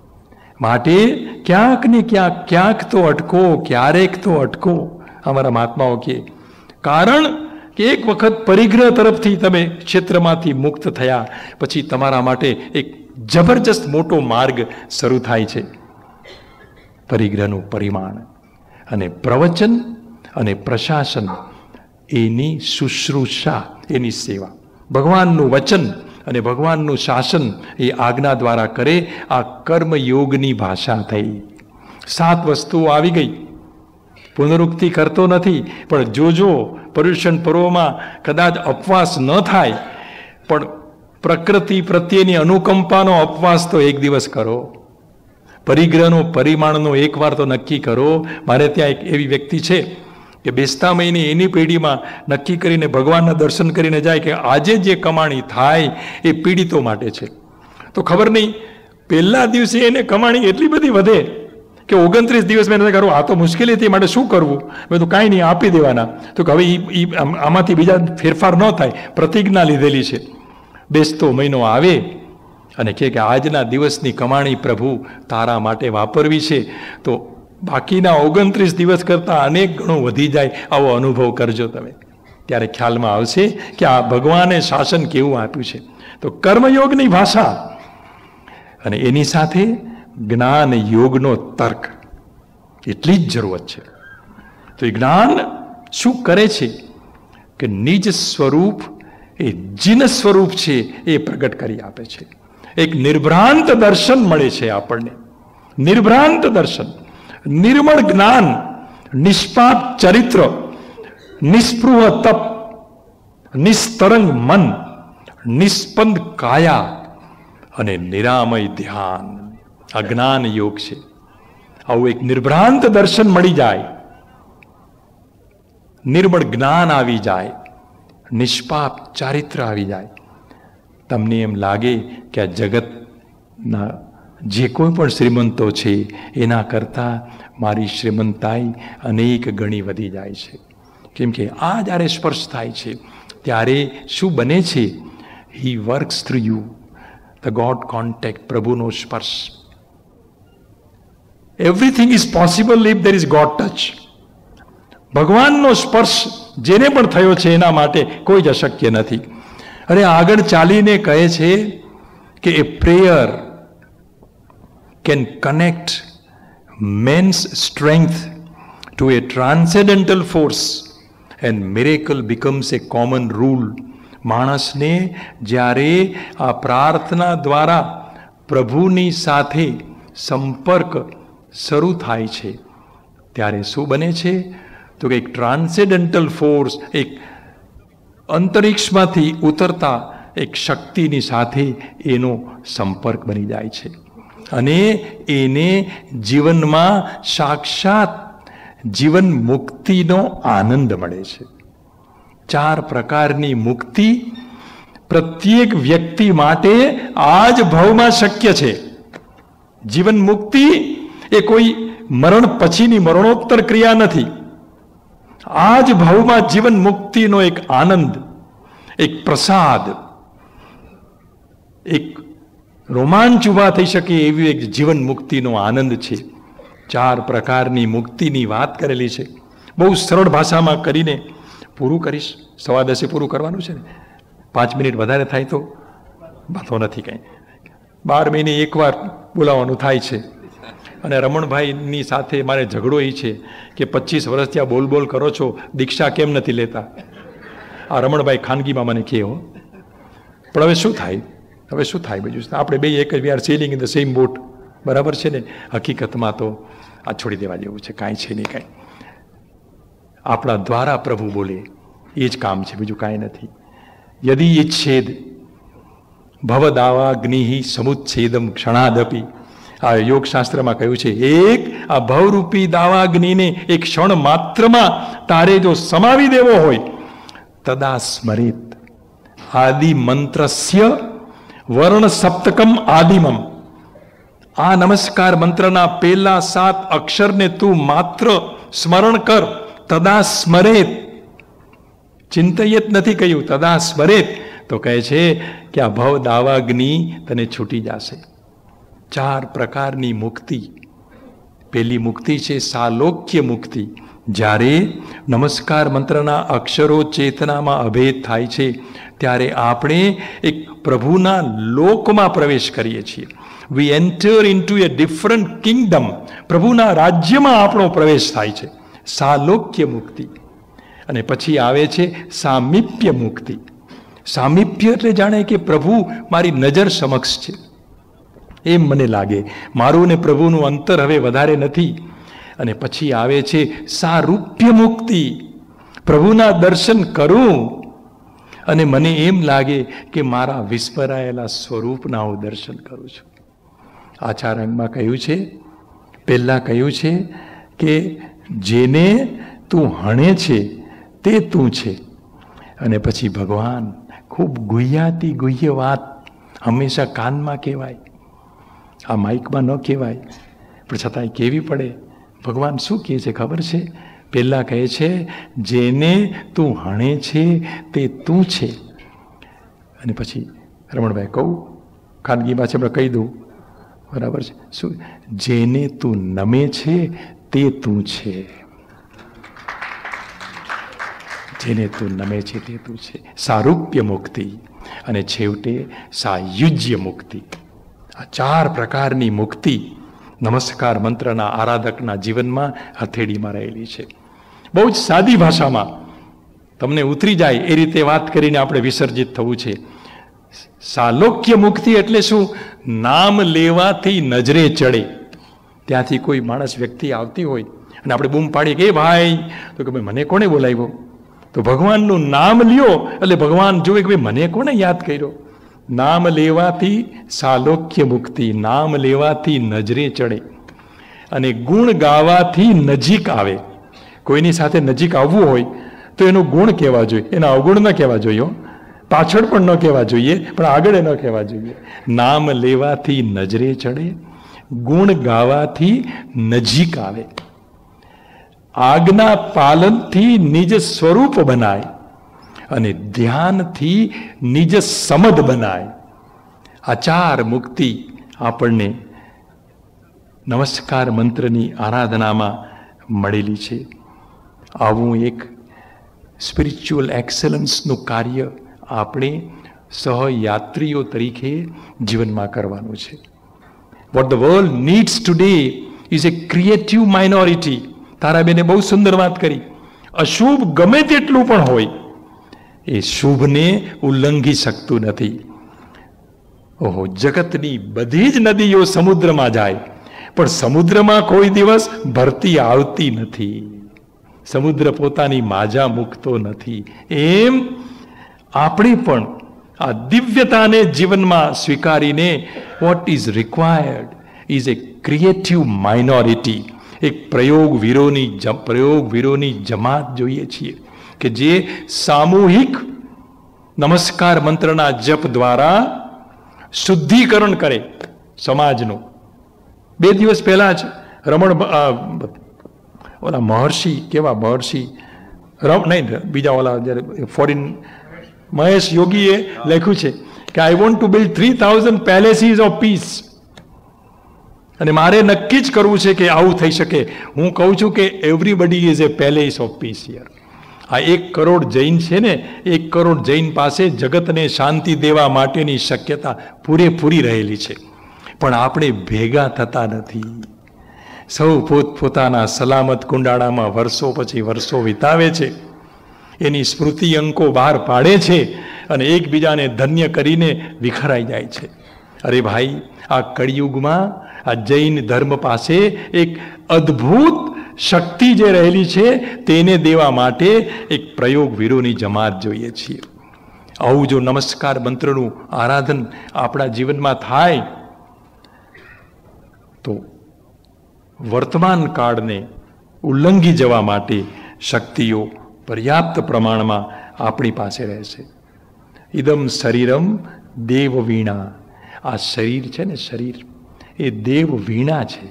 માટે ક્યાંક ને ક્યાંક તો અટકો, ક્યારેક તો અટકો. અમારા મહાત્માઓ કહે, કારણ કે એક વખત પરિગ્રહ તરફથી તમે ક્ષેત્રમાંથી મુક્ત થયા પછી તમારા માટે એક જબરજસ્ત મોટો માર્ગ શરૂ થાય છે. પરિગ્રહનું પરિમાણ અને પ્રવચન અને પ્રશાસન, એની શુશ્રૂષા, એની સેવા. ભગવાનનું વચન અને ભગવાનનું શાસન એ આજ્ઞા દ્વારા કરે. આ કર્મયોગની ભાષા થઈ. 7 વસ્તુઓ આવી ગઈ. પુનરુક્તિ કરતો નથી, પણ જોજો પર્યુષણ પર્વમાં કદાચ અપવાસ ન થાય, પણ પ્રકૃતિ પ્રત્યેની અનુકંપાનો અપવાસ તો એક દિવસ કરો. પરિગ્રહનો પરિમાણનો એકવાર તો નક્કી કરો. મારે ત્યાં એક એવી વ્યક્તિ છે કે બેસતા મહિને એની પેઢીમાં નક્કી કરીને ભગવાનના દર્શન કરીને જાય કે આજે જે કમાણી થાય એ પીડિતો માટે છે. તો ખબર નહીં, પહેલા દિવસે એને કમાણી એટલી બધી વધે કે 29 દિવસ મેં કરું આ તો મુશ્કેલી હતી, માટે શું કરવું? મેં તો કાંઈ નહીં, આપી દેવાના. તો કે હવે આમાંથી બીજા ફેરફાર ન થાય, પ્રતિજ્ઞા લીધેલી છે. બેસતો મહિનો આવે અને કહે કે આજના દિવસની કમાણી પ્રભુ તારા માટે વાપરવી છે, તો બાકીના 29 દિવસ કરતાં અનેક ગણો વધી જાય. આવો અનુભવ કરજો તમે. ત્યારે ખ્યાલમાં આવશે કે આ ભગવાને શાસન કેવું આપ્યું છે. તો કર્મયોગની ભાષા અને એની સાથે જ્ઞાન યોગનો તર્ક એટલી જ જરૂરત છે. તો એ જ્ઞાન શું કરે છે કે નિજ સ્વરૂપ એ જીન સ્વરૂપ છે એ પ્રગટ કરી આપે છે. એક નિર્ભ્રાંત દર્શન મળે છે આપણને. નિર્ભ્રાંત દર્શન, નિર્મળ જ્ઞાન, નિષ્પાપ ચરિત્ર, નિસ્પૃહ તપ, નિસ્તરંગ મન, નિસ્પંદ કાયા અને નિરામય ધ્યાન. આ જ્ઞાન યોગ છે. આવું એક નિર્ભ્રાંત દર્શન મળી જાય, નિર્મળ જ્ઞાન આવી જાય, નિષ્પાપ ચારિત્ર આવી જાય, તમને એમ લાગે કે આ જગતના જે કોઈ પણ શ્રીમંતો છે એના કરતાં મારી શ્રીમંતાઈ અનેક ગણી વધી જાય છે. કેમ કે આ જ્યારે સ્પર્શ થાય છે ત્યારે શું બને છે? He works through you, the God contact, પ્રભુનો સ્પર્શ. Everything is possible if there is God touch. ભગવાનનો સ્પર્શ જેને પણ થયો છે એના માટે કોઈ જ અશક્ય નથી. અને આગળ ચાલીને કહે છે કે a prayer can connect man's strength to a transcendental force and miracle becomes a common rule. માણસને જ્યારે આ પ્રાર્થના દ્વારા પ્રભુની સાથે સંપર્ક શરૂ થાય છે ત્યારે શું બને છે? તો કે એક ટ્રાન્સેન્ડન્ટલ ફોર્સ, એક અંતરિક્ષમાંથી ઉતરતા એક શક્તિની સાથે એનો સંપર્ક બની જાય છે અને એને જીવનમાં સાક્ષાત જીવન મુક્તિનો આનંદ મળે છે. 4 પ્રકારની મુક્તિ પ્રત્યેક વ્યક્તિ માટે આ જ ભાવમાં શક્ય છે. જીવન મુક્તિ એ કોઈ મરણ પછીની મરણોત્તર ક્રિયા નથી. આ જ ભાવમાં જીવન મુક્તિનો એક આનંદ, એક પ્રસાદ, એક રોમાંચ ઉભા થઈ શકે એવી એક જીવન મુક્તિનો આનંદ છે. 4 પ્રકારની મુક્તિની વાત કરેલી છે. બહુ સરળ ભાષામાં કરીને પૂરું કરીશ. 10:15 પૂરું કરવાનું છે ને, 5 મિનિટ વધારે થાય તો વાંધો નથી કંઈ. 12 મહિને એકવાર બોલાવવાનું થાય છે. અને રમણભાઈની સાથે મારે ઝઘડો એ છે કે 25 વર્ષ ત્યાં બોલ કરો છો, દીક્ષા કેમ નથી લેતા? આ રમણભાઈ ખાનગીમાં મને કહે હો. પણ હવે શું થાય? બીજું આપણે બે એક જ we are sailing in the same boat. બરાબર છે ને? હકીકતમાં તો આ છોડી દેવા જેવું છે, કાંઈ છે નહીં. કાંઈ આપણા દ્વારા પ્રભુ બોલે એ જ કામ છે, બીજું કાંઈ નથી. યદિ ઈચ્છેદ ભવદાવાગ્નિ સમુચ્છેદમ ક્ષણાદપી. આ યોગશાસ્ત્રમાં કહ્યું છે, એક આ ભવરૂપી દાવાગ્નિને એક ક્ષણ માત્રમાં તારે જો સમાવી દેવો હોય, તદા સ્મરેત આદિ મંત્રસ્ય વર્ણ સપ્તકમ આદિમમ. આ નમસ્કાર મંત્રના પહેલા 7 અક્ષરને તું માત્ર સ્મરણ કર. તદા સ્મરેત, ચિંતયત નથી કહ્યું, તદા સ્મરેત. તો કહે છે કે આ ભવ દાવાગ્નિ તને છૂટી જશે. 4 પ્રકારની મુક્તિ. પહેલી મુક્તિ છે સાલોક્ય મુક્તિ. જ્યારે નમસ્કાર મંત્રના અક્ષરો ચેતનામાં અભેદ થાય છે ત્યારે આપણે એક પ્રભુના લોકમાં પ્રવેશ કરીએ છીએ. We enter into a different kingdom. પ્રભુના રાજ્યમાં આપણો પ્રવેશ થાય છે. સાલોક્ય મુક્તિ. અને પછી આવે છે સામીપ્ય મુક્તિ. સામીપ્ય એટલે જાણે કે પ્રભુ મારી નજર સમક્ષ છે એમ મને લાગે. મારું ને પ્રભુનું અંતર હવે વધારે નથી. અને પછી આવે છે સારૂપ્ય મુક્તિ. પ્રભુના દર્શન કરું અને મને એમ લાગે કે મારા વિસ્મરાયેલા સ્વરૂપના હું દર્શન કરું છું. આ 4 અંગમાં કહ્યું છે. પહેલા કહ્યું છે કે જેને તું હણે છે તે તું છે. અને પછી ભગવાન ખૂબ ગુહ્યાતી ગુહ્ય વાત હંમેશા કાનમાં કહેવાય, આ માઇકમાં ન કહેવાય, પણ છતાંય કહેવી પડે. ભગવાન શું કહે છે ખબર છે? પહેલાં કહે છે જેને તું હણે છે તે તું છે. અને પછી રમણભાઈ કહું ખાનગીમાં છે, આપણે કહી દઉં, બરાબર છે? શું? જેને તું નમે છે તે તું છે. જેને તું નમે છે તે તું છે. સારૂપ્ય મુક્તિ અને છેવટે સાયુજ્ય મુક્તિ. આ 4 પ્રકારની મુક્તિ નમસ્કાર મંત્રના આરાધકના જીવનમાં હથેળીમાં રહેલી છે. બહુ જ સાદી ભાષામાં તમને ઉતરી જાય એ રીતે વાત કરીને આપણે વિસર્જિત થવું છે. સાલોક્ય મુક્તિ એટલે શું? નામ લેવાથી નજરે ચડે. ત્યાંથી કોઈ માણસ વ્યક્તિ આવતી હોય અને આપણે બૂમ પાડીએ કે ભાઈ, તો કે ભાઈ મને કોણે બોલાવ્યો? તો ભગવાનનું નામ લ્યો એટલે ભગવાન જોવે કે ભાઈ મને કોને યાદ કર્યો. નામ લેવાથી સાલોક્ય મુક્તિ, નામ લેવાથી નજરે ચડે અને ગુણ ગાવાથી નજીક આવે. કોઈની સાથે નજીક આવવું હોય તો એનો ગુણ કહેવા જોઈએ, એના અવગુણ ન કહેવા જોઈએ, પાછળ પણ ન કહેવા જોઈએ, પણ આગળ ન કહેવા જોઈએ. નામ લેવાથી નજરે ચડે, ગુણ ગાવાથી નજીક આવે, આજ્ઞા પાલનથી નિજ સ્વરૂપ બનાય અને ધ્યાનથી નિજ સમદ બનાય. આ ચાર મુક્તિ આપણને નમસ્કાર મંત્રની આરાધનામાં મળેલી છે. આવું એક સ્પિરિચ્યુઅલ એક્સલન્સનું કાર્ય આપણે સહયાત્રીઓ તરીકે જીવનમાં કરવાનું છે. What the world needs today is a creative minority. તારાબેને બહુ સુંદર વાત કરી. અશુભ ગમે તેટલું પણ હોય એ શુભને ઉલ્લંઘી શકતું નથી. ઓહો, જગતની બધી જ નદીઓ સમુદ્રમાં જાય પણ સમુદ્રમાં કોઈ દિવસ ભરતી આવતી નથી. સમુદ્ર પોતાની માજા મૂકતો નથી. એમ આપણે પણ આ દિવ્યતાને જીવનમાં સ્વીકારીને what is required is a creative minority. એક પ્રયોગવીરોની જમાત જોઈએ છીએ કે જે સામૂહિક નમસ્કાર મંત્રના જપ દ્વારા શુદ્ધિકરણ કરે સમાજનું. 2 દિવસ પહેલા જ ઓલા મહર્ષિ, કેવા મહર્ષિ નહીં બીજા ઓલા જ્યારે ફોરેન મહેશ યોગીએ લખ્યું છે કે I want to build 3000 palaces of peace. અને મારે નક્કી જ કરવું છે કે આવું થઈ શકે. હું કહું છું કે everybody is a palace of peace here. આ 1 કરોડ જૈન છે ને, 1 કરોડ જૈન પાસે જગતને શાંતિ દેવા માટેની શક્યતા પૂરેપૂરી રહેલી છે. પણ આપણે ભેગા થતા નથી. સૌ પોતપોતાના સલામત કુંડાળામાં વર્ષો પછી વર્ષો વિતાવે છે. એની સ્મૃતિ અંકો બહાર પાડે છે અને એકબીજાને ધન્ય કરીને વિખરાઈ જાય છે. અરે ભાઈ, આ કળિયુગમાં આ જૈન ધર્મ પાસે એક અદ્ભુત શક્તિ જે રહેલી છે તેને દેવા માટે એક પ્રયોગવીરોની જમાત જોઈએ છીએ. આવું જો નમસ્કાર મંત્રનું આરાધન આપણા જીવનમાં થાય તો વર્તમાન કાળને ઉલ્લંઘી જવા માટે શક્તિઓ પર્યાપ્ત પ્રમાણમાં આપણી પાસે રહેશે. ઇદમ શરીરમ દેવ વીણા. આ શરીર છે ને, શરીર એ દેવ વીણા છે.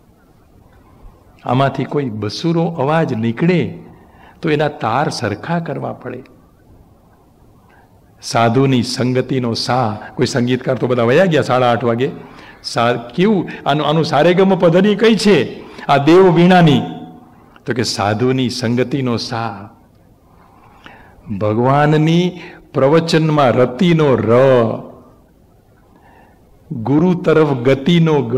આમાંથી કોઈ બસુરો અવાજ નીકળે તો એના તાર સરખા કરવા પડે. સાધુની સંગતિનો સા. કોઈ સંગીતકાર તો બધા વયા ગયા 8:30 વાગે. કેવું આનું સારેગમ પધની કઈ છે આ દેવ વીણાની? તો કે સાધુની સંગતિનો સા. ભગવાનની પ્રવચનમાં રતિનો ર, ગુરુ તરફ ગતિનો ગ,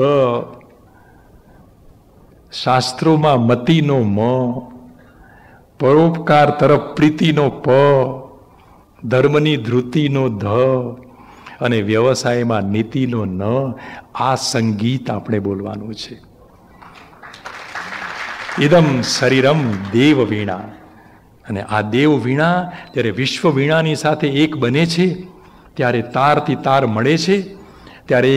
શાસ્ત્રોમાં મતિનો મ, પરોપકાર તરફ પ્રીતિનો પ, ધર્મની ધૃતિનો ધ અને વ્યવસાયમાં નીતિનો ન. આ સંગીત આપણે બોલવાનું છે. ઇદમ શરીરમ દેવ વીણા. અને આ દેવ વીણા જ્યારે વિશ્વ વીણાની સાથે એક બને છે ત્યારે તારથી તાર મળે છે ત્યારે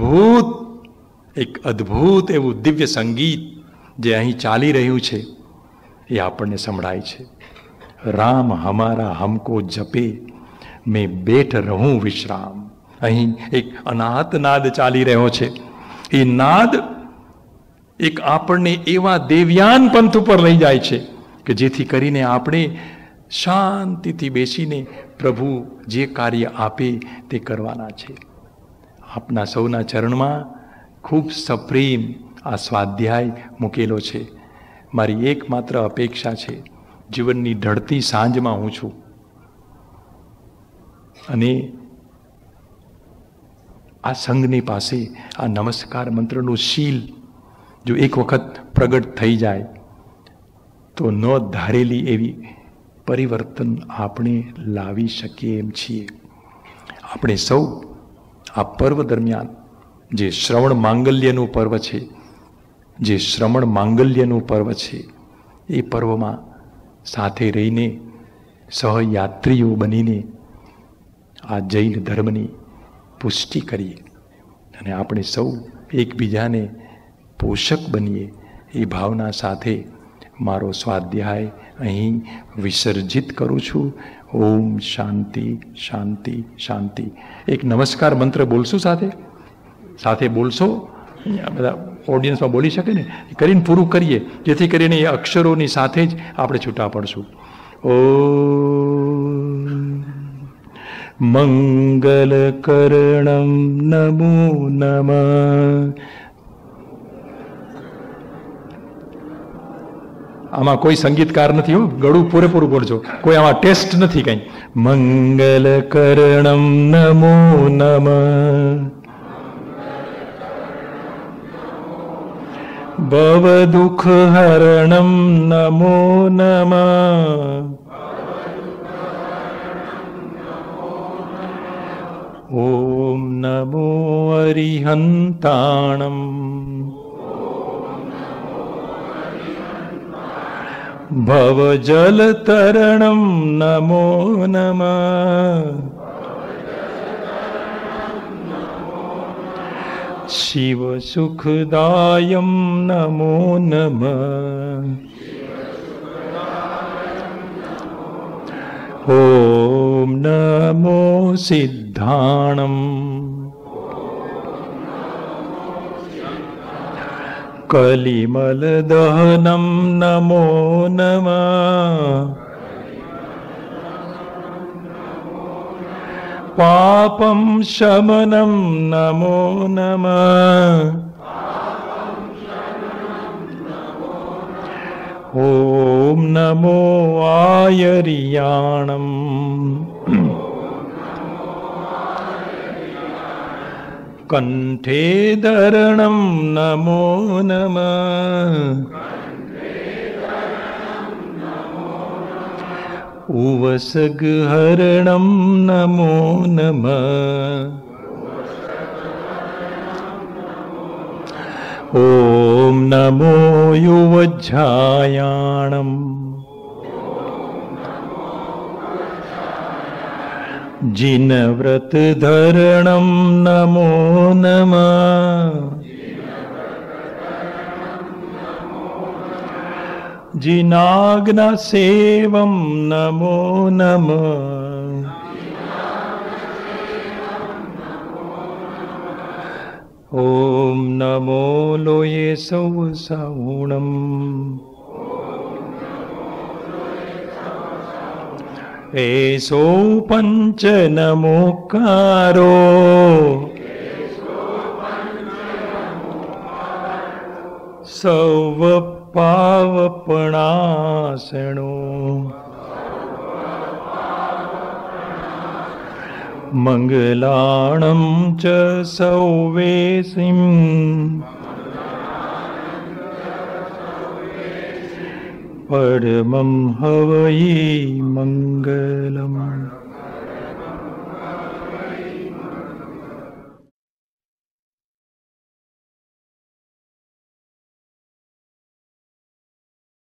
એક અદ્ભુત એવું દિવ્ય સંગીત જે અહીં ચાલી રહ્યું છે એ આપણને સંભળાય છે. રામ હમારા હમકો જપે મેં બેઠ રહું વિશ્રામ. અહીં એક અનાહત નાદ ચાલી રહ્યો છે. એ નાદ એક આપણને એવા દેવ્યાન પંથ ઉપર લઈ જાય છે કે જેથી કરીને આપણે શાંતિથી બેસીને પ્રભુ જે કાર્ય આપે તે કરવાના છે. આપના સૌના ચરણમાં ખૂબ સપ્રેમ આ સ્વાધ્યાય મૂકેલો છે. મારી એકમાત્ર અપેક્ષા છે, જીવનની ઢળતી સાંજમાં હું છું અને આ સંઘની પાસે આ નમસ્કાર મંત્રનું શીલ જો એક વખત પ્રગટ થઈ જાય તો ન ધારેલી એવી પરિવર્તન આપણે લાવી શકીએ એમ છીએ. આપણે સૌ આ પર્વ દરમિયાન જે શ્રવણ માંગલ્યનું પર્વ છે એ પર્વમાં સાથે રહીને સહયાત્રીઓ બનીને આ જૈન ધર્મની પુષ્ટિ કરીએ અને આપણે સૌ એકબીજાને પોષક બનીએ એ ભાવના સાથે મારો સ્વાધ્યાય અહીં વિસર્જિત કરું છું. ઓમ શાંતિ શાંતિ શાંતિ. એક નમસ્કાર મંત્ર બોલશું સાથે સાથે બોલશો? બધા ઓડિયન્સમાં બોલી શકે ને, કરીને પૂરું કરીએ જેથી કરીને એ અક્ષરોની સાથે જ આપણે છૂટા પડશું. ઓમ મંગલકર્ણમ નમો નમઃ. આમાં કોઈ સંગીતકાર નથી હો, ગળું પૂરેપૂરું બોલજો, કોઈ આમાં ટેસ્ટ નથી કઈ. મંગલકર્ણમ નમો નમઃ. ભવદુઃખહરણમ નમો નમઃ. ઓમ નમો અરિહંતાણમ. ભવજલતરણમ નમો નમઃ. શિવસુખદાયમ નમો નમઃ. ઓમ નમો સિદ્ધાણમ. કલિમલદહનમ નમો નમઃ. પાપમ શમનમ નમો નમઃ. ઓમ નમો આયર્યાણમ. કંઠે ધરણમ નમો નમઃ. ઉવસગહરણમ નમો નમઃ. ઓમ નમો યુવજ્જાયાણમ. જીનવ્રતધરણમ નમો નમઃ. જીનાગ્નસેવમ નમો નમઃ. ઓમ નમો લોયે સૌ સૌણમ. એસો પંચ નમોકારો. સૌ પાવપણાસણો. મંગલાણમ ચ સૌવેસિમ. પરમં હવયે મંગલમ.